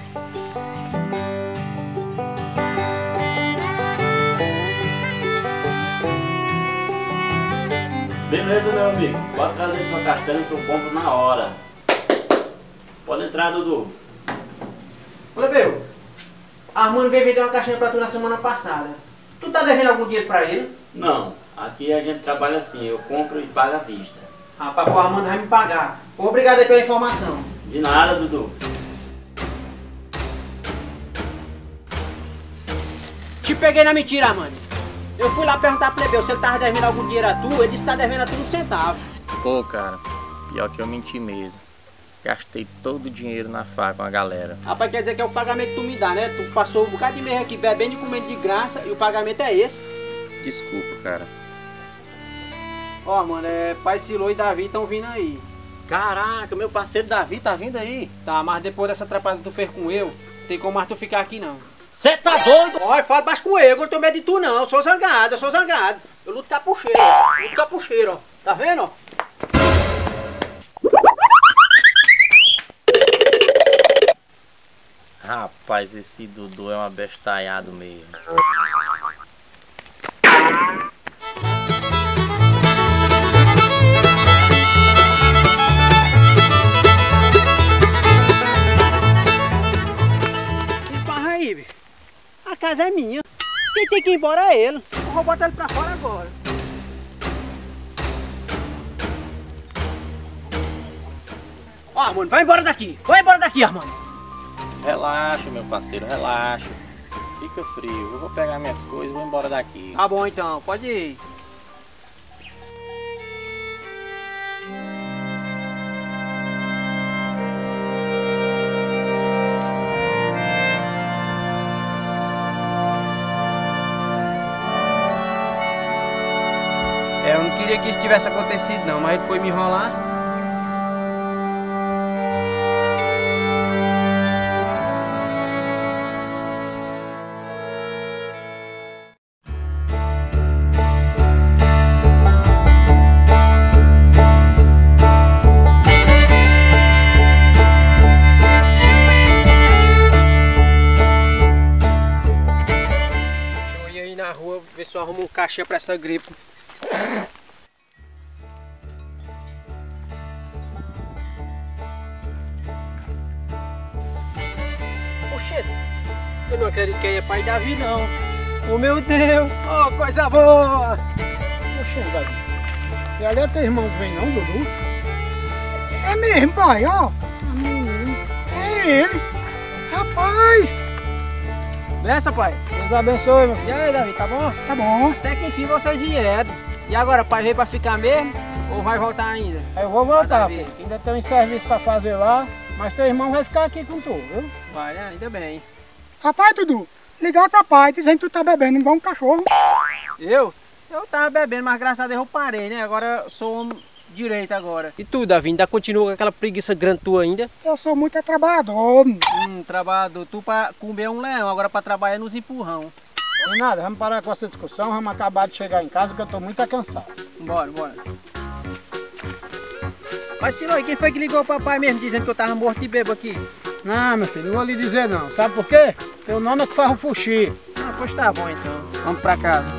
Beleza, meu amigo. Pode trazer sua castanha que eu compro na hora. Pode entrar, Dudu.
Plebeu, Armando veio vender uma caixinha pra tu na semana passada. Tu tá devendo algum dinheiro pra ele?
Não, aqui a gente trabalha assim, eu compro e pago à vista.
Rapaz, o Armando vai me pagar. Obrigado aí pela informação.
De nada, Dudu.
Te peguei na mentira, Armando. Eu fui lá perguntar pro plebeu se ele tava devendo algum dinheiro a tu, ele disse que tá devendo a tu 1 centavo.
Pô, cara, pior que eu menti mesmo. Gastei todo o dinheiro na faca com a galera.
Rapaz, quer dizer que é o pagamento que tu me dá, né? Tu passou um bocado de mês aqui bebendo e comendo de graça e o pagamento é esse.
Desculpa, cara.
Ó, mano, Pai Silô e Davi estão vindo aí.
Caraca, meu parceiro Davi tá vindo aí?
Tá, mas depois dessa atrapalhada que tu fez com eu, tem como mais tu ficar aqui não.
Cê tá doido?
Olha, fala baixo com eu não tenho medo de tu não, eu sou zangado, Eu luto capucheiro, ó. Tá vendo, ó?
Rapaz, esse Dudu é um abestalhado mesmo.
Esparra aí, bicho. A casa é minha. Quem tem que ir embora é ele. Eu vou botar ele pra fora agora. Ó, Armando, vai embora daqui. Vai embora daqui, Armando.
Relaxa, meu parceiro, relaxa. Fica frio. Eu vou pegar minhas coisas e vou embora daqui.
Tá bom então, pode ir. Eu não queria que isso tivesse acontecido não, mas ele foi me enrolar. Ver se eu arrumo um caixinha pra essa gripe. Oxê, eu não acredito que é pai Davi não. Oh meu Deus, oh coisa boa.
Oxê, Davi. E ali é teu irmão que vem não, Dudu? É mesmo, pai, ó. É ele. Rapaz.
Benção, pai.
Deus abençoe, meu filho.
E aí, Davi, tá bom?
Tá bom.
Até que enfim vocês vieram. E agora, pai veio pra ficar mesmo? Ou vai voltar ainda?
Eu vou voltar, filho. Ainda tem um serviço pra fazer lá. Mas teu irmão vai ficar aqui com tu, viu?
Vai, ainda bem.
Rapaz, Dudu, ligar pra pai dizendo que tu tá bebendo igual um cachorro.
Eu? Eu tava bebendo, mas graças a Deus eu parei, né? Agora eu sou homem direito agora. E tu, Davi, ainda continua com aquela preguiça grande tua ainda?
Eu sou muito trabalhador.
Trabalhador. Tu pra comer um leão, agora pra trabalhar nos empurrão.
Não nada, vamos parar com essa discussão, vamos acabar de chegar em casa que eu tô muito cansado.
Bora. Mas Silô, quem foi que ligou ao papai mesmo dizendo que eu tava morto de bêbado aqui?
Não, meu filho, não vou lhe dizer não. Sabe por quê? Teu nome é que faz o fuxi.
Ah, pois tá bom então.
Vamos pra casa.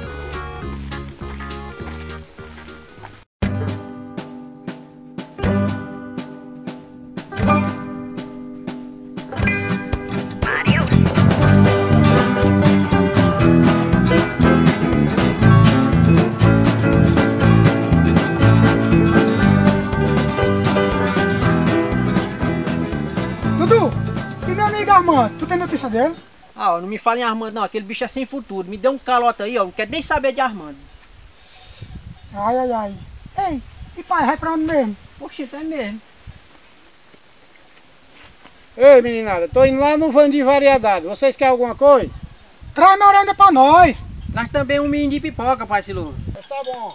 Dudu, e meu amigo Armando, tu tem notícia dele?
Ah, não me fala em Armando não, aquele bicho é sem futuro. Me deu um calote aí, ó, não quero nem saber de Armando.
Ai, ai, ai. Ei, e pai, vai pra onde mesmo?
Poxa, isso é mesmo.
Ei, meninada, tô indo lá no van de variedade. Vocês querem alguma coisa? Traz merenda pra nós.
Traz também um menino de pipoca, pai Silu.
Mas tá bom.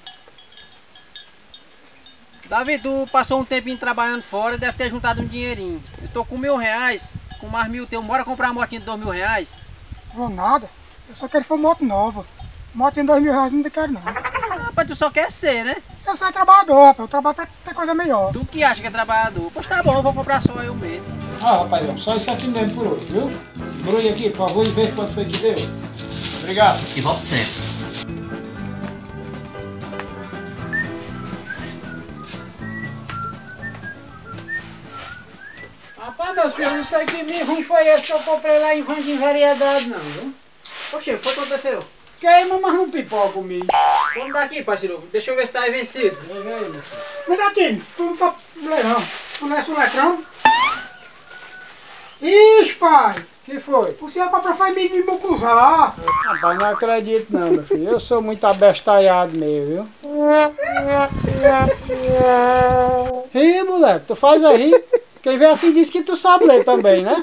Davi, tu passou um tempinho trabalhando fora e deve ter juntado um dinheirinho. Eu tô com R$1.000, com mais 1.000 teu. Bora comprar uma motinha de R$2.000?
Não, nada. Eu só quero for moto nova. Moto em R$2.000 não quero não.
Rapaz, tu só quer ser, né?
Eu sou trabalhador, rapaz. Eu trabalho pra ter coisa melhor.
Tu que acha que é trabalhador? Pois tá bom, eu vou comprar só eu mesmo.
Ah, rapazão, só isso aqui mesmo por hoje, viu? Embrulhe aqui, por favor, e vê quanto foi que deu. Obrigado.
E volto sempre.
Rapaz, meus filhos, não sei que me ruim foi esse que eu comprei lá em van de variedade, não, viu?
Poxa, o que aconteceu?
Queima, mas não pipoca comigo.
Vamos daqui, parceiro. Deixa eu ver se tá aí vencido.
Veja aí, meu filho. Mas daqui, tu não sabe ler não. Tu não é soletrão? Ixi, pai. Que foi? O senhor comprou foi me mucuzar. Rapaz, não acredito não, meu filho. Eu sou muito abestalhado mesmo, viu? Ih, moleque, tu faz aí. Quem vê assim diz que tu sabe ler também, né?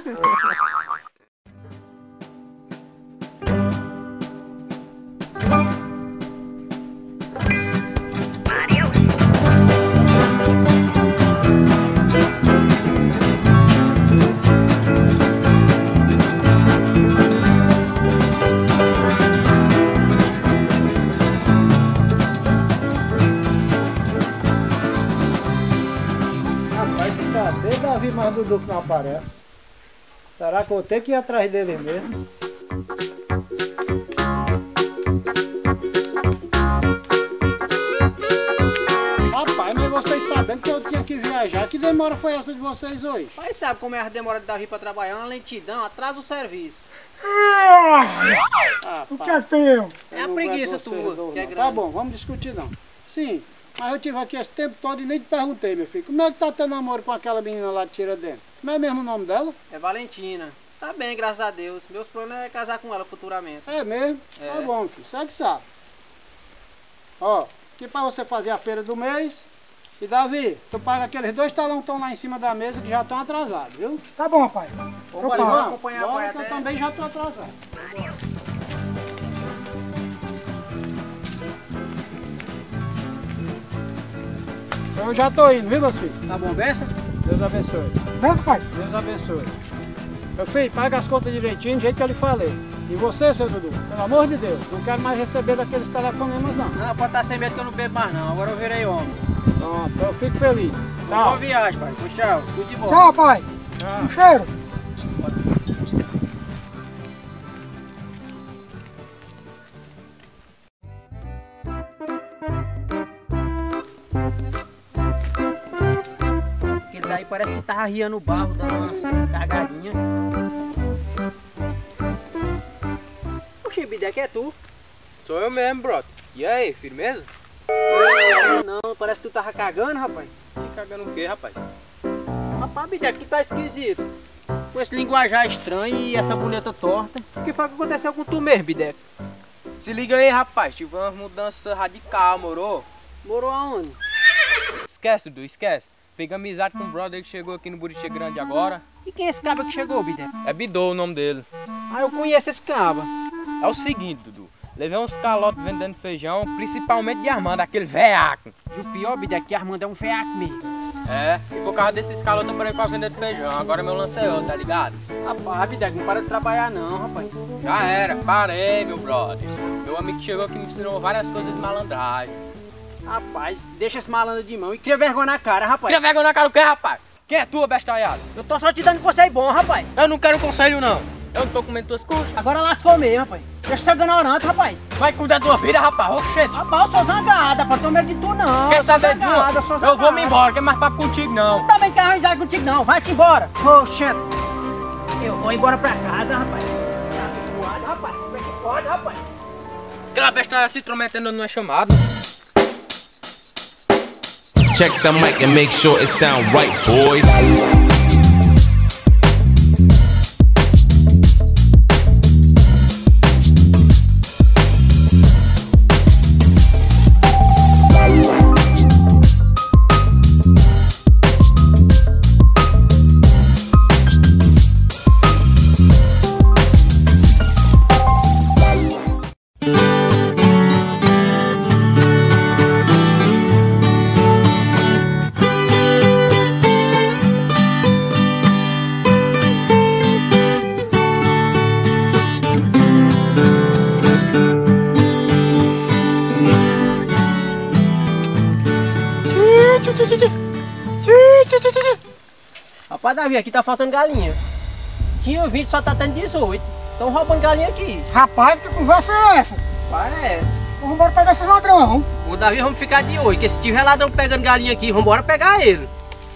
Cadê Davi mais Dudu que não aparece? Será que eu vou ter que ir atrás dele mesmo? Rapaz, mas vocês sabendo que eu tinha que viajar, que demora foi essa de vocês hoje?
Pai sabe como é a demora de Davi pra trabalhar, uma lentidão, atrasa o serviço.
O que é teu?
É a preguiça tua, que é grande.
Tá bom, vamos discutir não. Sim, mas eu tive aqui esse tempo todo e nem te perguntei, meu filho. Como é que tá teu namoro com aquela menina lá de Tiradentes? Como é mesmo o nome dela?
É Valentina. Tá bem, graças a Deus. Meus planos é casar com ela futuramente.
É mesmo?
É.
Tá bom, filho. Segue sabe. Ó, aqui pra você fazer a feira do mês. E Davi, tu paga aqueles 2 talão que estão lá em cima da mesa que já estão atrasados, viu? Tá bom, pai.
Vamos acompanhar, pai,
que eu também já tô atrasado. Eu já tô indo, viu, meus filhos?
Tá bom, benção?
Deus abençoe. Benção, pai? Deus abençoe. Meu filho, paga as contas direitinho, do jeito que eu lhe falei. E você, seu Dudu, pelo amor de Deus, não quero mais receber daqueles telefonemas, não.
Não, pode estar sem medo que eu não bebo mais, não. Agora eu virei homem.
Pronto, eu fico feliz.
Boa viagem, pai. Tchau. Tudo de bom.
Tchau, pai. Um cheiro.
Aquele daí parece que tava riando o barro, dando uma cagadinha. Oxi, Bideca, é tu?
Sou eu mesmo, brother. E aí, firmeza?
Não, parece que tu tava cagando, rapaz.
Que cagando o quê, rapaz?
Rapaz, Bideca, tu tá esquisito. Com esse linguajar estranho e essa bonita torta. O que foi que aconteceu com tu mesmo, Bideca?
Se liga aí, rapaz. Tive uma mudança radical, moro?
Morou aonde?
Esquece, Dudu, esquece. Peguei amizade com um brother que chegou aqui no Buriti Grande agora.
E quem é esse caba que chegou, Bideca?
É Bidô o nome dele.
Ah, eu conheço esse caba.
É o seguinte, Dudu. Levei uns calotes vendendo feijão, principalmente de Armando, aquele veaco.
E o pior, Bideca, que Armando é um veaco mesmo.
É, e por causa desses calotes eu parei pra vender feijão. Agora meu lance é outro, tá ligado?
Rapaz, Bideca, não para de trabalhar não, rapaz.
Já era, parei, meu brother. Meu amigo chegou aqui e me ensinou várias coisas de malandragem.
Rapaz, deixa esse malandro de mão e cria vergonha na cara, rapaz.
Cria vergonha na cara o quê, rapaz? Quem é tu, bestalhado?
Eu tô só te dando conselho bom, rapaz.
Eu não quero conselho, não.
Eu não tô comendo tuas coxas.
Agora lascou mesmo, rapaz. Deixa ser ignorante, rapaz.
Vai cuidar da tua vida, rapaz. Oxente.
Rapaz, eu sou zangada, rapaz. Tô medo de tu, não.
Quer saber de
zangada,
eu vou me embora, quer mais papo contigo, não.
Eu também quero arranjar contigo, não. Vai-te embora. Oxente. Eu vou embora pra casa, rapaz. Rapaz, como é que pode, rapaz?
Aquela besta se intrometendo não é chamado.
Check the mic and make sure it sound right, boys.
Rapaz, Davi, aqui tá faltando galinha. Tinha 20, só tá tendo 18. Estão roubando galinha aqui.
Rapaz, que conversa é essa?
Parece.
Vamos embora pegar esse ladrão.
O Davi, vamos ficar de olho, que se tiver ladrão pegando galinha aqui, vamos embora pegar ele.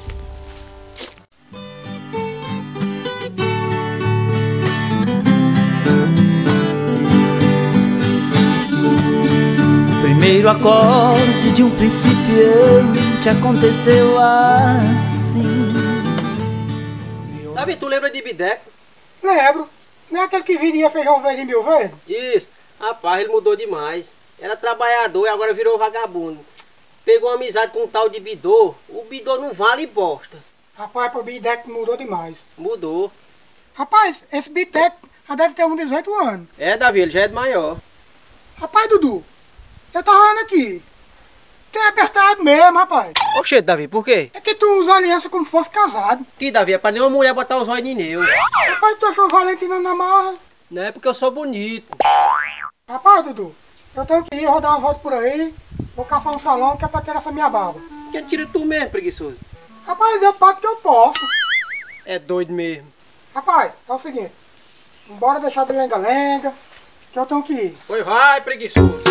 Primeiro acorde de um principiante aconteceu assim.
Davi, tu lembra de Bideco?
Lembro. Não é aquele que viria feijão verde em Mil Verde?
Isso. Rapaz, ele mudou demais. Era trabalhador e agora virou vagabundo. Pegou amizade com um tal de Bidô. O Bidô não vale bosta.
Rapaz, pro Bideco mudou demais.
Mudou.
Rapaz, esse Bideco já deve ter uns 18 anos.
É, Davi, ele já é maior.
Rapaz, Dudu, eu tava olhando aqui. Tu é apertado mesmo, rapaz.
Oxê, Davi, por quê?
É que tu usa aliança como se fosse casado.
Que, Davi, é pra nenhuma mulher botar os olhos em eu.
Rapaz, tu achou Valentina na marra?
Não é porque eu sou bonito.
Rapaz, Dudu, eu tenho que ir rodar uma volta por aí. Vou caçar um salão que é pra ter essa minha barba.
Quem tira tu mesmo, preguiçoso?
Rapaz, eu pago que eu posso.
É doido mesmo.
Rapaz, é o seguinte. Bora deixar de lenga-lenga, que eu tenho que ir.
Pois vai, preguiçoso.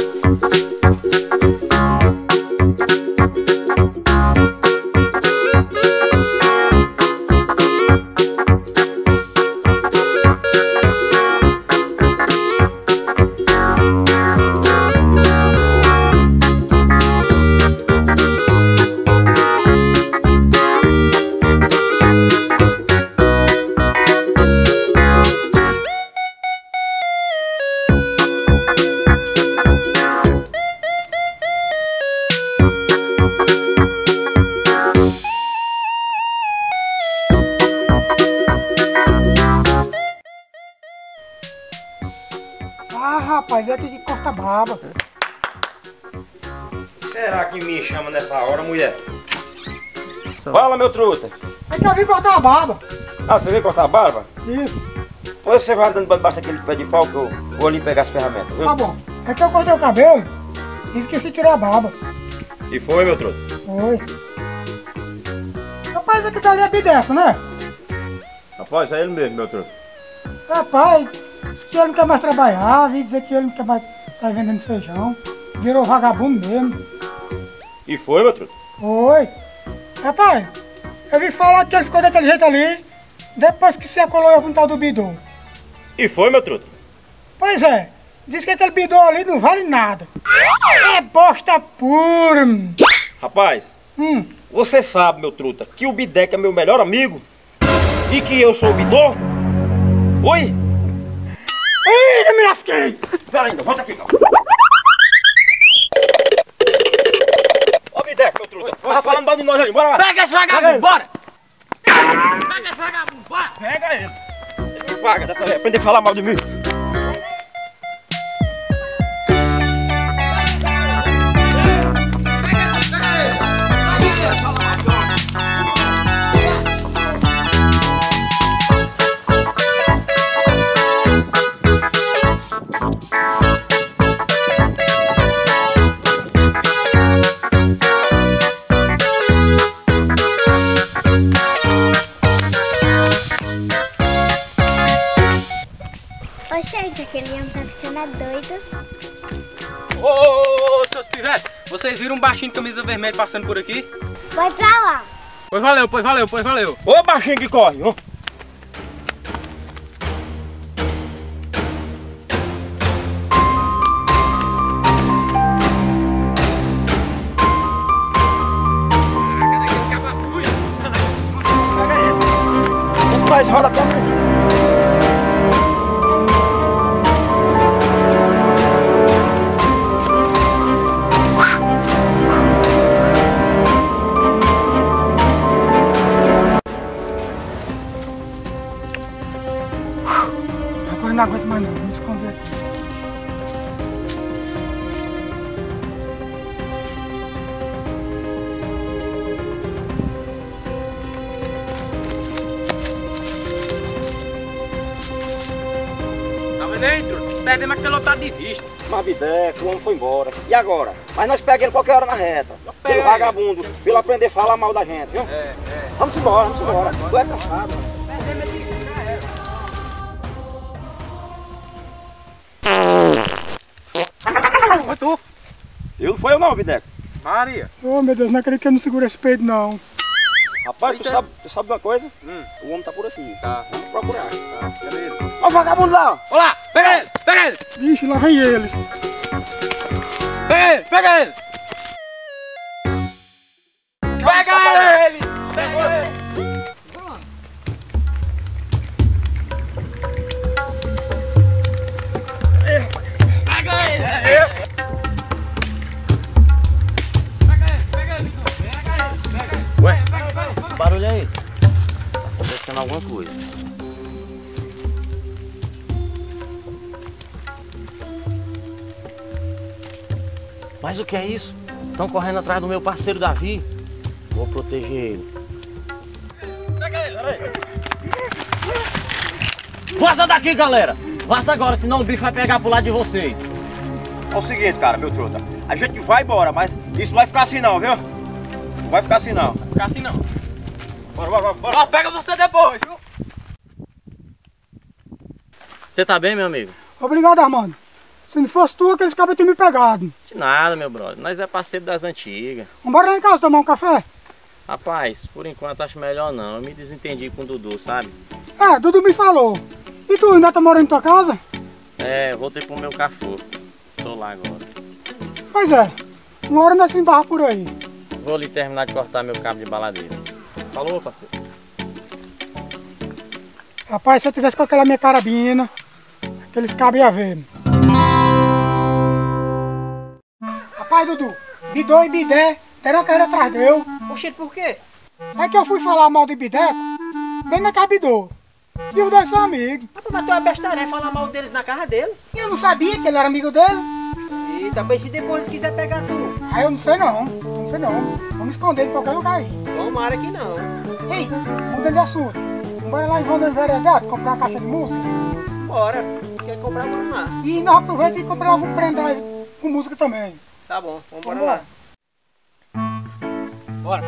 Ah, rapaz, é aqui que corta barba.
Será que me chama nessa hora, mulher? Fala, meu truta.
É que eu vim cortar a barba.
Ah, você veio cortar a barba?
Isso.
Pois você vai andando para debaixo daquele pé de pau que eu vou ali pegar as ferramentas, viu?
Tá bom. É que eu cortei o cabelo e esqueci de tirar a barba.
E foi, meu truta?
Foi. Rapaz, é que tá ali a Bideco, né?
Rapaz, é ele mesmo, meu truta.
Rapaz, disse que ele não quer mais trabalhar, vi dizer que ele não quer mais sair vendendo feijão. Virou vagabundo mesmo.
E foi, meu truta?
Foi. Rapaz, eu vi falar que ele ficou daquele jeito ali depois que se acolou com o tal do Bidô.
E foi, meu truta?
Pois é, diz que aquele Bidô ali não vale nada. É bosta pura.
Rapaz, você sabe, meu truta, que o Bideco é meu melhor amigo? E que eu sou o Bidô? Oi?
Eita, me lasquei!
Pera ainda, volta aqui, calma. Ô, Bideco, meu truta, tá falando mal de nós ali, bora lá.
Pega esse vagabundo, bora! Pega esse vagabundo, bora!
Pega ele. Ele me paga dessa vez, aprende a falar mal de mim.
Tá ficando doido.
Ô, seus pivetes, vocês viram um baixinho de camisa vermelha passando por aqui?
Foi pra lá.
Pois valeu, pois valeu, pois valeu.
Ô baixinho que corre, ó. Mas roda pra mim.
Rapaz, não aguento mais não, vou me esconder aqui.
Perdemos aquele lotado de vista.
Mas Bideco, o homem foi embora. E agora? Mas nós pegamos ele qualquer hora na reta. Pelo vagabundo, pelo aprender a falar mal da gente, viu? Vamos embora, vamos embora. Tu é cansado.
Foi tu?
Eu não fui eu não, Bideco.
Maria.
Oh, meu Deus, não acredito que eu não seguro esse peito, não.
Rapaz, tu sabe de uma coisa? O homem tá por aqui.
Tá.
Vamos procurar.
Tá, beleza.
Olha o vagabundo lá!
Olha lá, pega ele, pega ele!
Ixi, lá vem eles.
Pega ele, pega ele! Pega ele! Pegou ele! Pega ele!
Ué, que barulho é esse? Tá acontecendo alguma coisa. Mas o que é isso? Estão correndo atrás do meu parceiro Davi. Vou proteger ele.
Pega ele!
Vaza daqui, galera! Vaza agora, senão o bicho vai pegar pro lado de vocês. É o seguinte, cara, meu truta. A gente vai embora, mas isso não vai ficar assim não, viu? Não vai ficar assim não.
Vai ficar assim não.
Bora.
Ó, pega você depois, viu?
Você tá bem, meu amigo?
Obrigado, Armando. Se não fosse tu, aqueles cabos tinham me pegado.
De nada, meu brother. Nós é parceiro das antigas.
Vambora lá em casa tomar um café?
Rapaz, por enquanto acho melhor não. Eu me desentendi com o Dudu, sabe?
É, Dudu me falou. E tu ainda tá morando em tua casa?
É, voltei pro meu Carrefour. Tô lá agora.
Pois é, uma hora nós se embarra por aí.
Vou ali terminar de cortar meu cabo de baladeira. Falou, parceiro.
Rapaz, se eu tivesse com aquela minha carabina, aqueles cabos iam ver. Rapaz, Dudu, Bidô e Bidé deram a carreira atrás dele.
Oxê, por quê?
É que eu fui falar mal de Bideco, bem na casa Bidô. E os dois são amigos.
Mas tu é bestaria falar mal deles na casa dele.
E eu não sabia que ele era amigo dele.
E também se depois eles quiser pegar tu.
Ah, eu não sei não. Não sei não. Vamos esconder em qualquer lugar aí.
Tomara que não.
Ei, muda de assunto. Bora lá em Vanda Enveredado comprar uma caixa de música?
Bora. Quer comprar, vamos lá.
E nós aproveitamos e comprar algum pendrive com música também.
Tá bom, vamos bora lá.
Bora.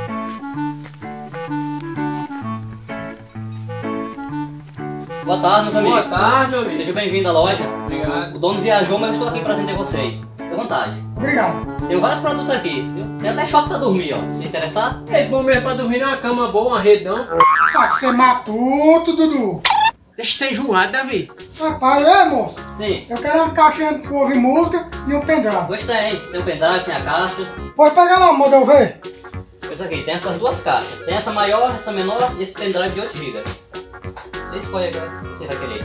Boa tarde, meus amigos.
Boa tarde, meu amigo.
Seja bem-vindo à loja.
Obrigado.
O dono viajou, mas eu estou aqui para atender vocês. Fique à vontade.
Obrigado.
Tem vários produtos aqui, viu? Tem até short para dormir, ó. Se interessar.
É bom mesmo pra dormir numa cama boa, uma rede não.
Tá que você matuto, Dudu.
Deixa de ser enjoado, Davi.
Rapaz, moço?
Sim.
Eu quero uma caixinha para ouvir música e um pendrive.
Dois tem. Tem o pendrive, tem a caixa.
Pode pegar lá, modo eu ver.
Pois aqui, tem essas duas caixas. Tem essa maior, essa menor e esse pendrive de 8 GB. Você escolhe agora o que você vai querer.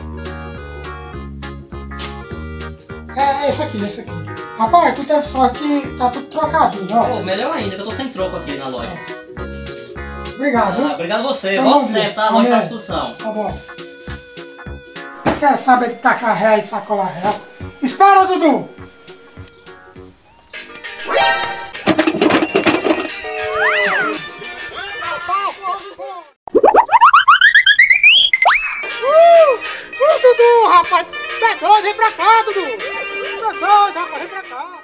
É esse aqui. Rapaz, tu teve sorte que tá tudo trocadinho, ó.
Pô, melhor ainda, que eu tô sem troco aqui na loja.
Obrigado, viu?
Obrigado a você.
Tá
Volte
bom,
sempre, tá? A
Amém.
loja tá à disposição.
Tá bom. Eu quero saber de tacar real e sacola real. Espera, Dudu! Dudu, rapaz! Tá doido, vem pra cá, Dudu! Tá doido, rapaz, vem pra cá!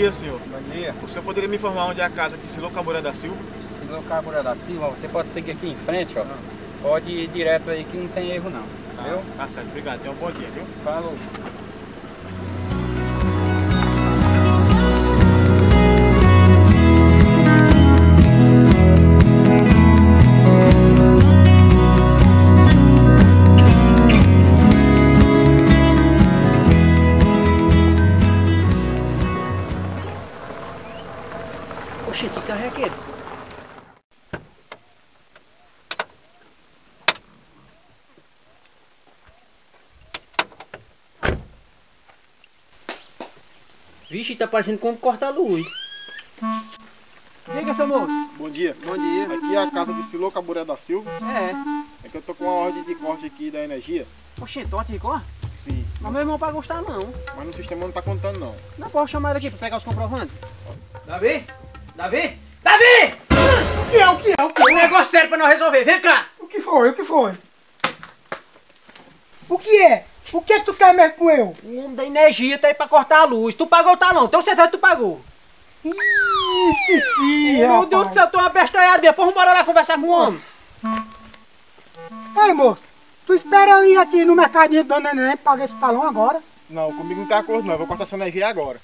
dia, senhor.
Bom dia.
O senhor poderia me informar onde é a casa de Silô Caburé da Silva?
Silô Caburé da Silva, você pode seguir aqui em frente, ó. Pode ir direto aí que não tem erro não. Viu?
Tá certo, obrigado. Tenha um bom dia, viu?
Falou.
Oxe, que carro é aquele? Vixe, tá parecendo como corta-luz. Diga, seu moço.
Bom dia.
Bom dia.
Aqui é a casa de Silô Caburé da Silva.
É.
É que eu tô com uma ordem de corte aqui da energia.
Oxe, tu de cor?
Sim.
Mas meu irmão pra gostar não.
Mas no sistema não tá contando não.
Não posso chamar ele aqui pra pegar os comprovantes? Davi? Davi? Davi!
O que é? O que é? O que é?
Um negócio sério pra nós resolver, vem cá!
O que foi? O que foi? O que é? O que é que tu quer mesmo com eu?
O homem da energia tá aí pra cortar a luz. Tu pagou ou tá não? Tenho certeza que tu pagou.
Ih, esqueci,
Meu
rapaz.
Deus do céu, tu é uma bestalhada minha. Porra, bora lá conversar com o homem.
Ei, moço, tu espera eu ir aqui no mercadinho do Dona Neném pra pagar esse talão agora?
Não, comigo não tem acordo não. Eu vou cortar sua energia agora.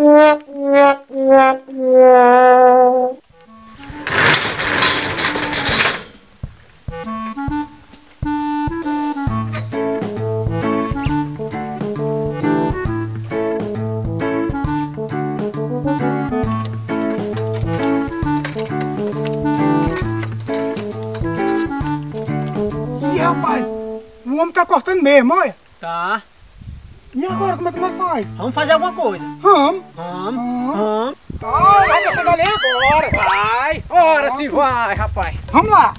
Ih, rapaz, o homem tá cortando mesmo, olha.
Tá.
E agora, como é que nós faz?
Vamos fazer alguma coisa.
Vamos.
Vamos.
Ai, vai descer dali agora.
Vai. Ora se vai, rapaz.
Vamos lá.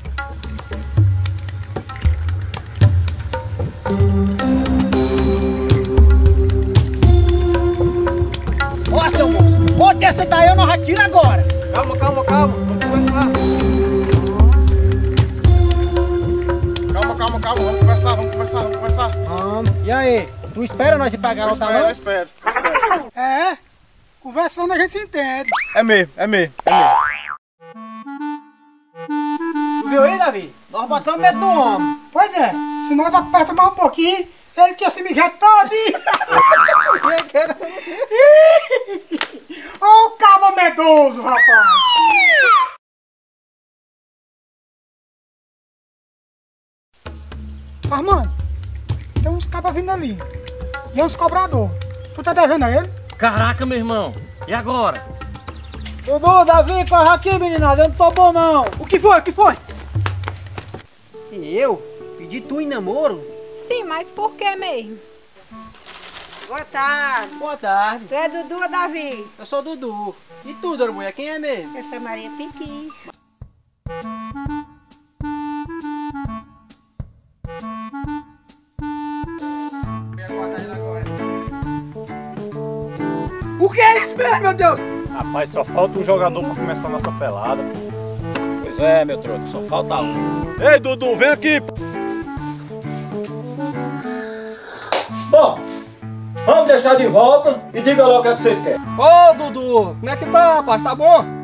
Ó, seu moço, bota essa daí, eu não retiro agora.
Calma, calma, calma. Vamos conversar. Calma, calma, calma. Vamos conversar, vamos conversar, vamos conversar.
Vamos. E aí? Tu espera nós ir pagar o talão?
Eu espero.
É, conversando a gente se entende.
É mesmo, é mesmo, é mesmo.
Tu viu aí, Davi? Nós botamos medo do homem.
Pois é, se nós apertamos mais um pouquinho, ele quer se mijar todinho. Ô, cabo medoso, rapaz. Armando, tem uns cabas vindo ali. E é uns cobrador. Tu tá devendo a ele?
Caraca, meu irmão. E agora?
Dudu, Davi, corre aqui, meninada. Eu não tô bom, não.
O que foi? O que foi? Eu? Pedi tu em namoro?
Sim, mas por que mesmo?
Boa tarde.
Boa tarde.
Tu é Dudu ou Davi?
Eu sou Dudu. E tu, dona mulher, quem é mesmo?
Eu sou Maria Piqui.
O que é isso mesmo, meu Deus?
Rapaz, só falta um jogador pra começar a nossa pelada. Pois é, meu truta, só falta um. Ei, Dudu, vem aqui!
Bom, vamos deixar de volta e diga logo o que é que vocês querem.
Ô, Dudu, como é que tá, rapaz? Tá bom?